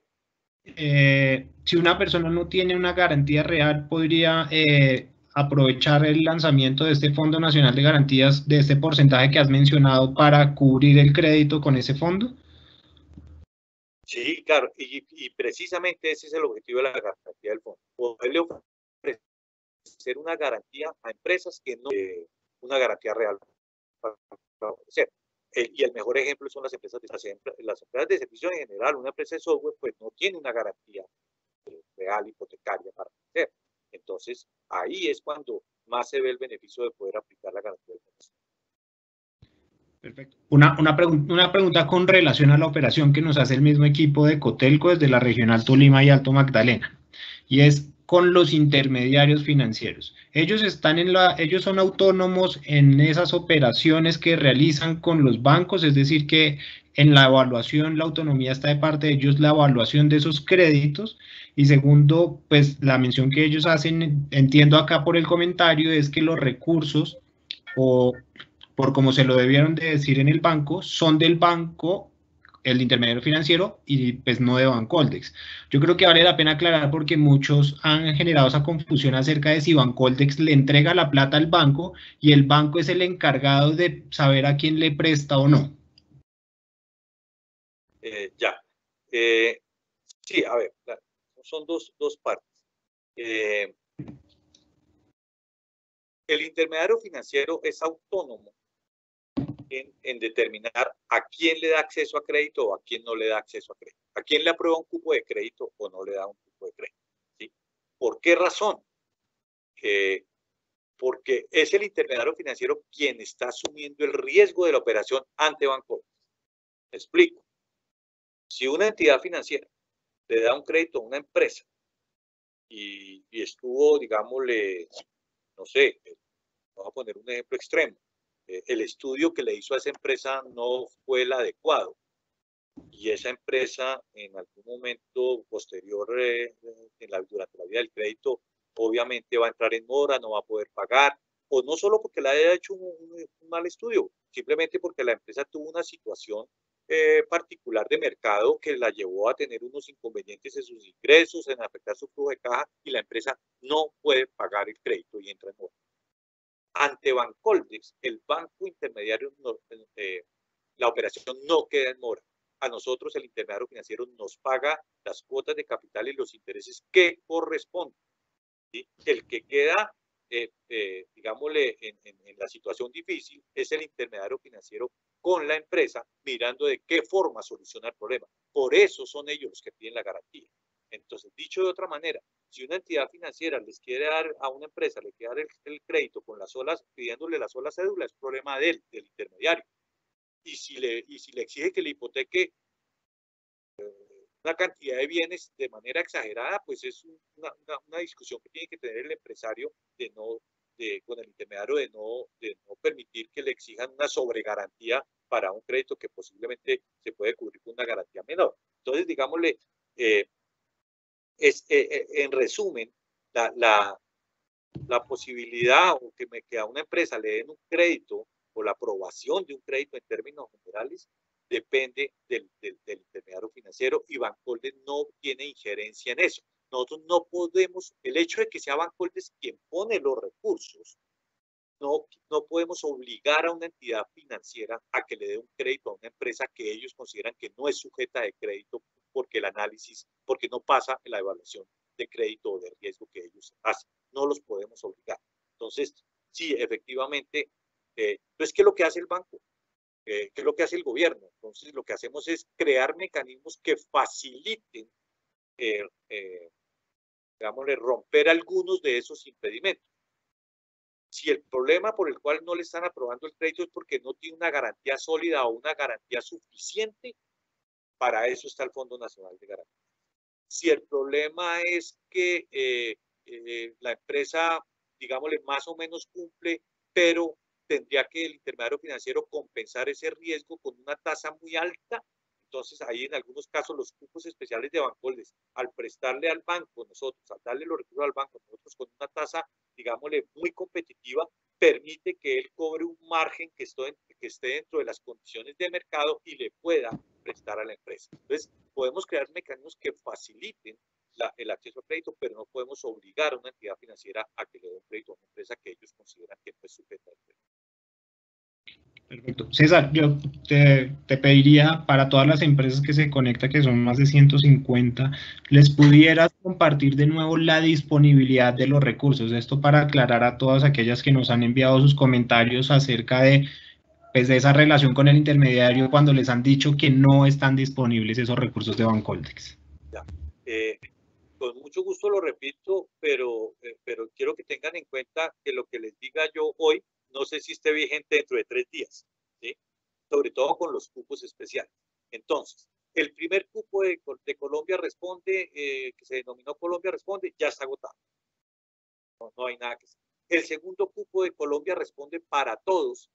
Si una persona no tiene una garantía real, podría aprovechar el lanzamiento de este Fondo Nacional de Garantías, de este porcentaje que has mencionado, para cubrir el crédito con ese fondo. Sí, claro, y precisamente ese es el objetivo de la garantía del fondo, poderle ofrecer una garantía a empresas que no una garantía real para ofrecer. Y el mejor ejemplo son las empresas de servicio en general. Una empresa de software pues no tiene una garantía real hipotecaria para ofrecer. Entonces, ahí es cuando más se ve el beneficio de poder aplicar la garantía del fondo. Perfecto. Una pregunta con relación a la operación que nos hace el mismo equipo de Cotelco desde la Regional Tolima y Alto Magdalena, y es con los intermediarios financieros. Ellos son autónomos en esas operaciones que realizan con los bancos, es decir, que en la evaluación la autonomía está de parte de ellos, la evaluación de esos créditos. Y segundo, pues la mención que ellos hacen, entiendo acá por el comentario, es que los recursos o por como se lo debieron de decir en el banco, son del banco, el intermediario financiero, y pues no de Bancoldex. Yo creo que vale la pena aclarar porque muchos han generado esa confusión acerca de si Bancoldex le entrega la plata al banco y el banco es el encargado de saber a quién le presta o no. Sí, a ver, son dos partes. El intermediario financiero es autónomo en determinar a quién le da acceso a crédito o a quién no le da acceso a crédito, a quién le aprueba un cupo de crédito o no le da un cupo de crédito. ¿Sí? ¿Por qué razón? Porque es el intermediario financiero quien está asumiendo el riesgo de la operación ante Bancoldex. Me explico. Si una entidad financiera le da un crédito a una empresa y estuvo, digámosle, no sé, vamos a poner un ejemplo extremo, el estudio que le hizo a esa empresa no fue el adecuado y esa empresa en algún momento posterior, durante la vida del crédito, obviamente va a entrar en mora, no va a poder pagar, o no solo porque le haya hecho un mal estudio, simplemente porque la empresa tuvo una situación particular de mercado que la llevó a tener unos inconvenientes en sus ingresos, en afectar su flujo de caja, y la empresa no puede pagar el crédito y entra en mora. Ante Bancoldex, el banco intermediario, la operación no queda en mora. A nosotros el intermediario financiero nos paga las cuotas de capital y los intereses que corresponden. ¿Sí? El que queda, digámosle, en la situación difícil es el intermediario financiero con la empresa, mirando de qué forma soluciona el problema. Por eso son ellos los que piden la garantía. Entonces, dicho de otra manera, si una entidad financiera les quiere dar a una empresa, le quiere dar el crédito con las solas, pidiéndole la sola cédula, es problema de él, del intermediario. Y si le exige que le hipoteque una cantidad de bienes de manera exagerada, pues es una discusión que tiene que tener el empresario con el intermediario de no permitir que le exijan una sobregarantía para un crédito que posiblemente se puede cubrir con una garantía menor. Entonces, digámosle, en resumen, la posibilidad o que a una empresa le den un crédito o la aprobación de un crédito en términos generales depende del intermediario financiero, y Bancoldex no tiene injerencia en eso. Nosotros no podemos, el hecho de que sea Bancoldex quien pone los recursos, no podemos obligar a una entidad financiera a que le dé un crédito a una empresa que ellos consideran que no es sujeta de crédito porque no pasa la evaluación de crédito o de riesgo que ellos hacen. No los podemos obligar. Entonces, sí, efectivamente, entonces, ¿qué es lo que hace el banco? ¿Qué es lo que hace el gobierno? Entonces, lo que hacemos es crear mecanismos que faciliten, digámosle, romper algunos de esos impedimentos. Si el problema por el cual no le están aprobando el crédito es porque no tiene una garantía sólida o una garantía suficiente, para eso está el Fondo Nacional de Garantía. Si el problema es que la empresa, digámosle, más o menos cumple, pero tendría que el intermediario financiero compensar ese riesgo con una tasa muy alta, entonces ahí en algunos casos los cupos especiales de Bancoldex, al prestarle al banco nosotros, al darle los recursos al banco nosotros con una tasa, digámosle, muy competitiva, permite que él cobre un margen que esté dentro de las condiciones de mercado y le pueda prestar a la empresa. Entonces, podemos crear mecanismos que faciliten el acceso al crédito, pero no podemos obligar a una entidad financiera a que le dé un crédito a una empresa que ellos consideran que no es sujeta al crédito. Perfecto. César, yo te pediría para todas las empresas que se conectan, que son más de 150, les pudieras compartir de nuevo la disponibilidad de los recursos. Esto para aclarar a todas aquellas que nos han enviado sus comentarios acerca de esa relación con el intermediario cuando les han dicho que no están disponibles esos recursos de Bancoldex. Ya. Con mucho gusto lo repito, pero quiero que tengan en cuenta que lo que les diga yo hoy, no sé si esté vigente dentro de 3 días, ¿sí? Sobre todo con los cupos especiales. Entonces, el primer cupo de Colombia Responde, que se denominó Colombia Responde, ya está agotado. No hay nada que hacer. El segundo cupo de Colombia Responde para todos,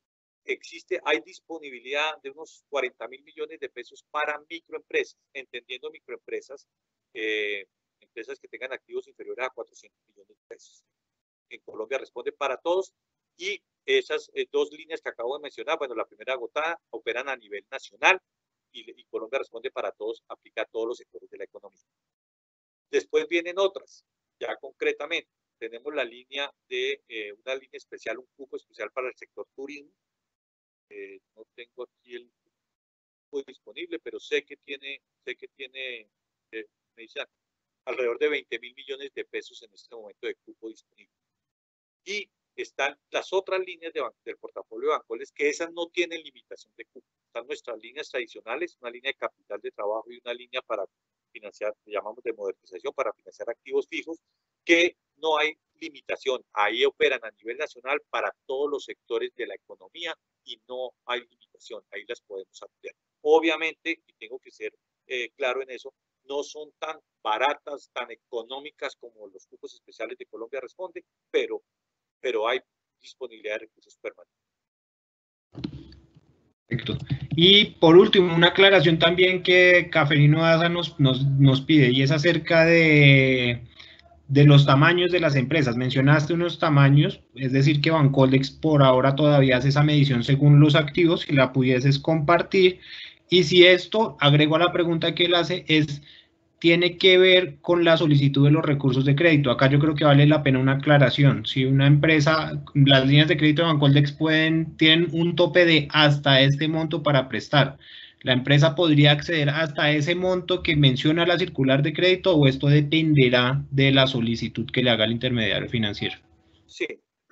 hay disponibilidad de unos 40.000 millones de pesos para microempresas, entendiendo microempresas, empresas que tengan activos inferiores a 400 millones de pesos. En Colombia Responde para todos, y esas 2 líneas que acabo de mencionar, bueno, la primera agotada, operan a nivel nacional, y Colombia Responde para todos aplica a todos los sectores de la economía. Después vienen otras, ya concretamente, tenemos la línea una línea especial, un cupo especial para el sector turismo. No tengo aquí el cupo disponible, pero sé que tiene, me dicen, alrededor de 20.000 millones de pesos en este momento de cupo disponible. Y están las otras líneas del portafolio de Bancoldex, que esas no tienen limitación de cupo. Están nuestras líneas tradicionales, una línea de capital de trabajo y una línea para financiar, llamamos de modernización, para financiar activos fijos, que no hay limitación. Ahí operan a nivel nacional para todos los sectores de la economía y no hay limitación. Ahí las podemos ampliar. Obviamente, y tengo que ser claro en eso, no son tan baratas, tan económicas como los cupos especiales de Colombia Responde, pero hay disponibilidad de recursos permanentes. Perfecto. Y por último, una aclaración también que Caferino Daza nos pide, y es acerca de los tamaños de las empresas. Mencionaste unos tamaños, es decir que Bancoldex por ahora todavía hace esa medición según los activos, si la pudieses compartir. Y si esto, agrego a la pregunta que él hace, tiene que ver con la solicitud de los recursos de crédito. Acá yo creo que vale la pena una aclaración. Si una empresa, las líneas de crédito de Bancoldex tienen un tope de hasta este monto para prestar. ¿La empresa podría acceder hasta ese monto que menciona la circular de crédito o esto dependerá de la solicitud que le haga el intermediario financiero? Sí,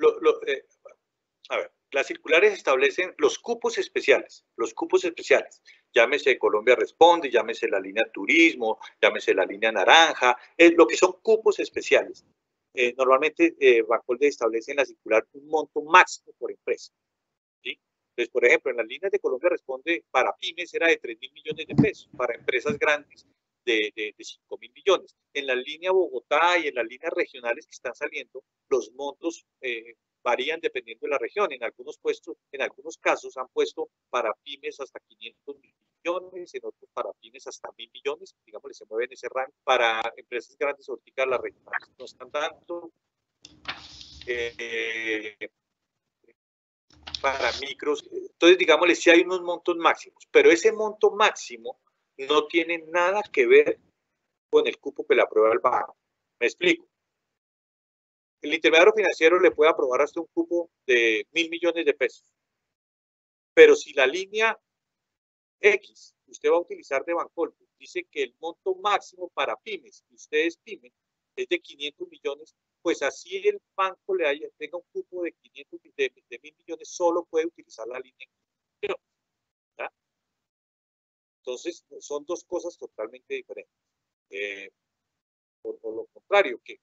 a ver, las circulares establecen los cupos especiales, llámese Colombia Responde, llámese la línea Turismo, llámese la línea Naranja, lo que son cupos especiales. Normalmente Bancoldex establece en la circular un monto máximo por empresa. ¿Sí? Entonces, por ejemplo, en las líneas de Colombia Responde, para pymes era de 3.000 millones de pesos, para empresas grandes de 5.000 millones. En la línea Bogotá y en las líneas regionales que están saliendo, los montos varían dependiendo de la región. En algunos casos han puesto para pymes hasta 500 millones, en otros para pymes hasta 1.000 millones, digamos, se mueven ese rango. Para empresas grandes, ahorita las regionales no están tanto. Para micros, entonces digámosle, sí hay unos montos máximos, pero ese monto máximo no tiene nada que ver con el cupo que le aprueba el banco. Me explico. El intermediario financiero le puede aprobar hasta un cupo de 1.000 millones de pesos, pero si la línea X que usted va a utilizar de Bancoldex dice que el monto máximo para pymes, y ustedes pymes, es de 500 millones, pues así el banco tenga un cupo de 1.000 millones, solo puede utilizar la línea. ¿Ya? Entonces, son dos cosas totalmente diferentes. Por lo contrario, que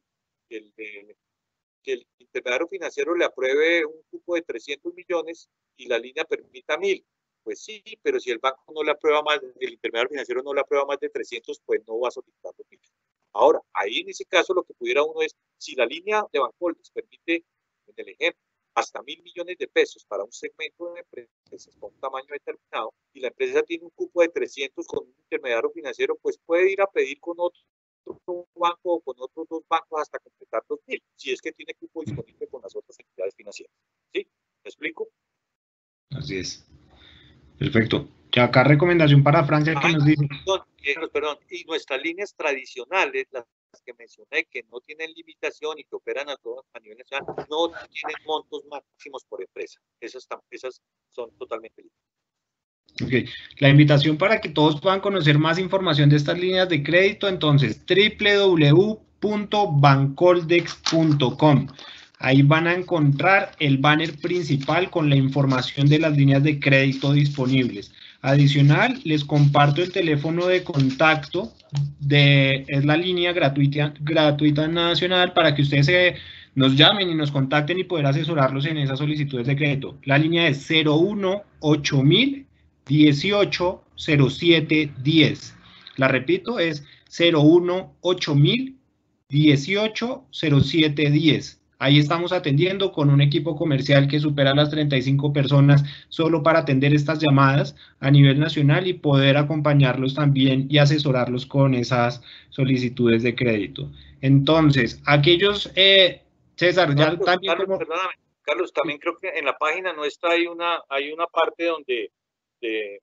el intermediario financiero le apruebe un cupo de 300 millones y la línea permita 1.000. Pues sí, pero si el banco no le aprueba más, el intermediario financiero no le aprueba más de 300, pues no va a solicitar los 1.000. Ahora, ahí en ese caso lo que pudiera uno es, si la línea de Bancoldex permite, en el ejemplo, hasta 1.000 millones de pesos para un segmento de empresas con un tamaño determinado, y la empresa tiene un cupo de 300 con un intermediario financiero, pues puede ir a pedir con otro banco o con otros dos bancos hasta completar 2.000, si es que tiene cupo disponible con las otras entidades financieras. ¿Sí? ¿Me explico? Así es. Perfecto. Ya acá recomendación para Francia que nos dice. Perdón, y nuestras líneas tradicionales, las que mencioné, que no tienen limitación y que operan a nivel nacional, no tienen montos máximos por empresa. Esas son totalmente libres. Okay. La invitación para que todos puedan conocer más información de estas líneas de crédito, entonces www.bancoldex.com. Ahí van a encontrar el banner principal con la información de las líneas de crédito disponibles. Adicional, les comparto el teléfono de contacto, es la línea gratuita nacional para que ustedes nos llamen y nos contacten y poder asesorarlos en esas solicitudes de crédito. La línea es 018000 180710. La repito, es 018000 180710. Ahí estamos atendiendo con un equipo comercial que supera las 35 personas solo para atender estas llamadas a nivel nacional y poder acompañarlos también y asesorarlos con esas solicitudes de crédito. Entonces, aquellos, César, ya también Carlos, perdóname, Carlos, también creo que en la página nuestra hay una parte donde de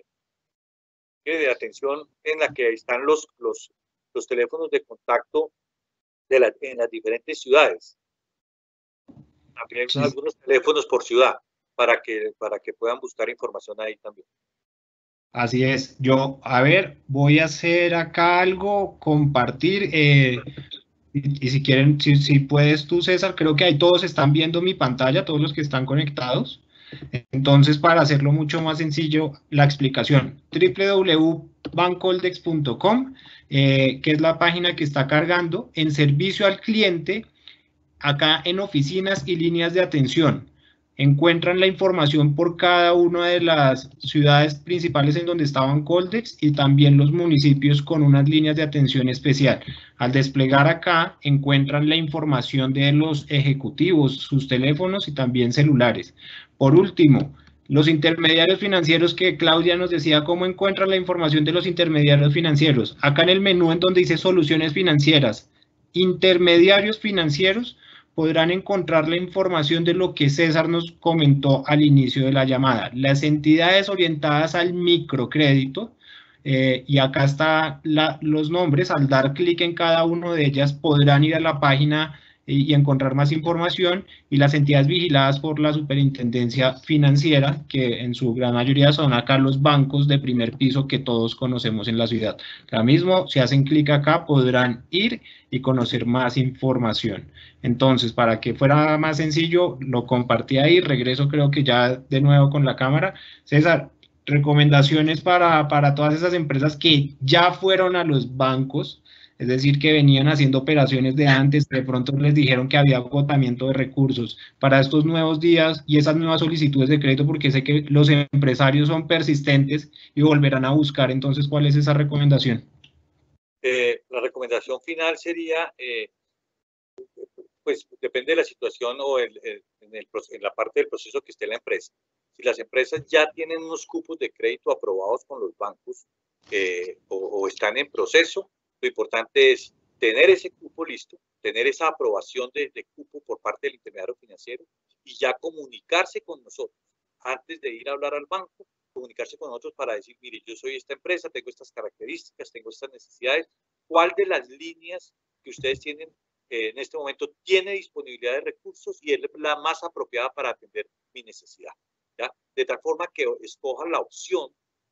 atención en la que están los teléfonos de contacto en las diferentes ciudades. También sí. Algunos teléfonos por ciudad para que puedan buscar información ahí también. Así es. Yo, a ver, voy a hacer acá algo, compartir. Y si quieren, si puedes tú, César, creo que ahí todos están viendo mi pantalla, todos los que están conectados. Entonces, para hacerlo mucho más sencillo, la explicación, www.bancoldex.com, que es la página que está cargando, en servicio al cliente, acá en oficinas y líneas de atención. Encuentran la información por cada una de las ciudades principales en donde está Bancoldex y también los municipios con unas líneas de atención especial. Al desplegar acá, encuentran la información de los ejecutivos, sus teléfonos y también celulares. Por último, Los intermediarios financieros, que Claudia nos decía cómo encuentra la información de los intermediarios financieros. Acá en el menú en donde dice soluciones financieras, intermediarios financieros, podrán encontrar la información de lo que César nos comentó al inicio de la llamada. Las entidades orientadas al microcrédito, y acá están los nombres. Al dar clic en cada una de ellas podrán ir a la página y encontrar más información, y las entidades vigiladas por la Superintendencia Financiera, que en su gran mayoría son acá los bancos de primer piso que todos conocemos en la ciudad. Ahora mismo, si hacen clic acá, podrán ir y conocer más información. Entonces, para que fuera más sencillo, lo compartí ahí. Regreso, creo que ya de nuevo con la cámara. César, recomendaciones para todas esas empresas que ya fueron a los bancos, es decir, que venían haciendo operaciones de antes, que de pronto les dijeron que había agotamiento de recursos para estos nuevos días y esas nuevas solicitudes de crédito, porque sé que los empresarios son persistentes y volverán a buscar. Entonces, ¿cuál es esa recomendación? La recomendación final sería, pues depende de la situación o en la parte del proceso que esté la empresa. Si las empresas ya tienen unos cupos de crédito aprobados con los bancos o están en proceso, lo importante es tener ese cupo listo, tener esa aprobación de cupo por parte del intermediario financiero y ya comunicarse con nosotros. Antes de ir a hablar al banco, comunicarse con nosotros para decir, mire, yo soy esta empresa, tengo estas características, tengo estas necesidades, ¿cuál de las líneas que ustedes tienen en este momento tiene disponibilidad de recursos y es la más apropiada para atender mi necesidad? ¿Ya? De tal forma que escojan la opción,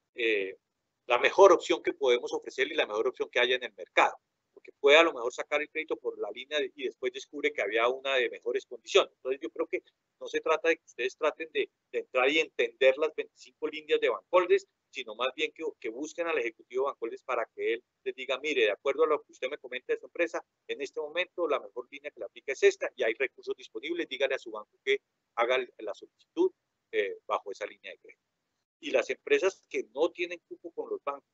la mejor opción que podemos ofrecerle y la mejor opción que haya en el mercado, porque puede a lo mejor sacar el crédito por la línea y después descubre que había una de mejores condiciones. Entonces yo creo que no se trata de que ustedes traten de entrar y entender las 25 líneas de Bancoldes, sino más bien que busquen al ejecutivo de Bancoldes para que él les diga, mire, de acuerdo a lo que usted me comenta de su empresa, en este momento la mejor línea que le aplica es esta y hay recursos disponibles, dígale a su banco que haga la solicitud bajo esa línea de crédito. Y las empresas que no tienen cupo con los bancos,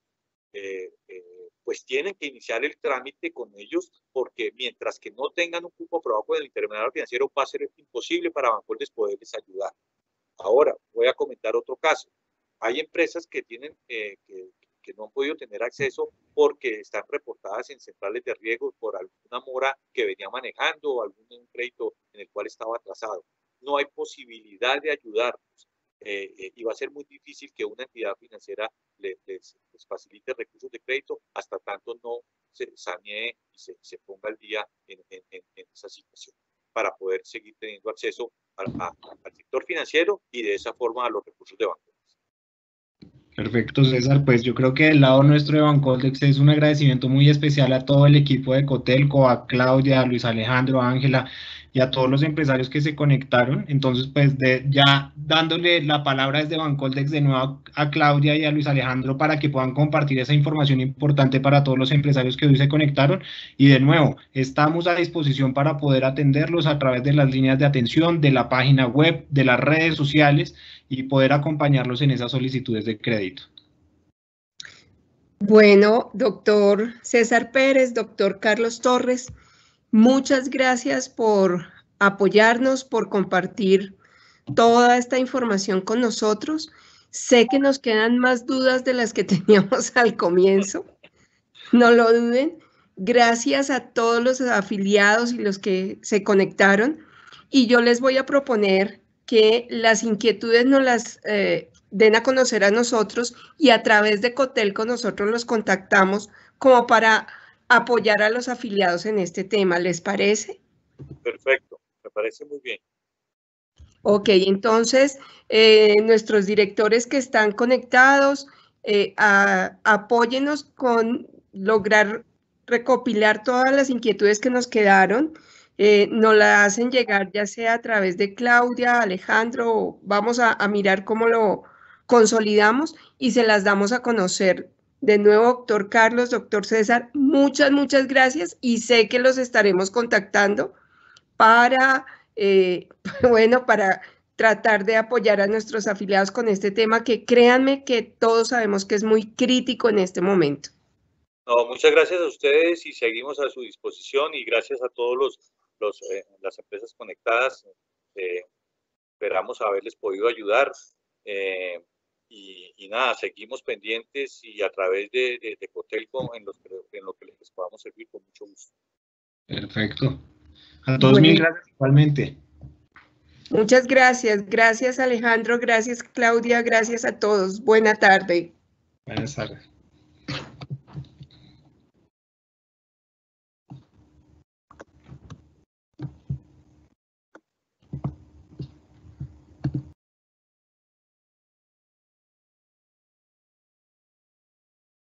pues tienen que iniciar el trámite con ellos, porque mientras que no tengan un cupo aprobado con el intermediario financiero, va a ser imposible para Bancoldes poderles ayudar. Ahora, voy a comentar otro caso. Hay empresas que tienen que no han podido tener acceso porque están reportadas en centrales de riesgo por alguna mora que venía manejando o algún crédito en el cual estaba atrasado. No hay posibilidad de ayudarnos. Y va a ser muy difícil que una entidad financiera les facilite recursos de crédito hasta tanto no se sanee y se ponga al día en esa situación para poder seguir teniendo acceso al sector financiero y de esa forma a los recursos de banco. Perfecto, César. Pues yo creo que del lado nuestro de Bancoldex es un agradecimiento muy especial a todo el equipo de Cotelco, a Claudia, a Luis Alejandro, a Ángela y a todos los empresarios que se conectaron. Entonces, pues ya dándole la palabra desde Bancoldex de nuevo a Claudia y a Luis Alejandro para que puedan compartir esa información importante para todos los empresarios que hoy se conectaron. Y de nuevo, estamos a disposición para poder atenderlos a través de las líneas de atención, de la página web, de las redes sociales, y poder acompañarlos en esas solicitudes de crédito. Bueno, doctor César Pérez, doctor Carlos Torres, muchas gracias por apoyarnos, por compartir toda esta información con nosotros. Sé que nos quedan más dudas de las que teníamos al comienzo, no lo duden. Gracias a todos los afiliados y los que se conectaron, y yo les voy a proponer que las inquietudes nos las den a conocer a nosotros y a través de Cotelco nosotros los contactamos como para apoyar a los afiliados en este tema. ¿Les parece? Perfecto, me parece muy bien. Ok, entonces nuestros directores que están conectados, apóyenos con lograr recopilar todas las inquietudes que nos quedaron. Nos la hacen llegar ya sea a través de Claudia, Alejandro, vamos a mirar cómo lo consolidamos y se las damos a conocer. De nuevo, doctor Carlos, doctor César, muchas gracias y sé que los estaremos contactando para, bueno, para tratar de apoyar a nuestros afiliados con este tema que créanme que todos sabemos que es muy crítico en este momento. No, muchas gracias a ustedes y seguimos a su disposición y gracias a todos las empresas conectadas. Esperamos haberles podido ayudar Y nada, seguimos pendientes y a través de Cotelco en lo que les podamos servir con mucho gusto. Perfecto. A todos mil gracias igualmente. Muchas gracias. Gracias Alejandro, gracias Claudia, gracias a todos. Buena tarde. Buenas tardes.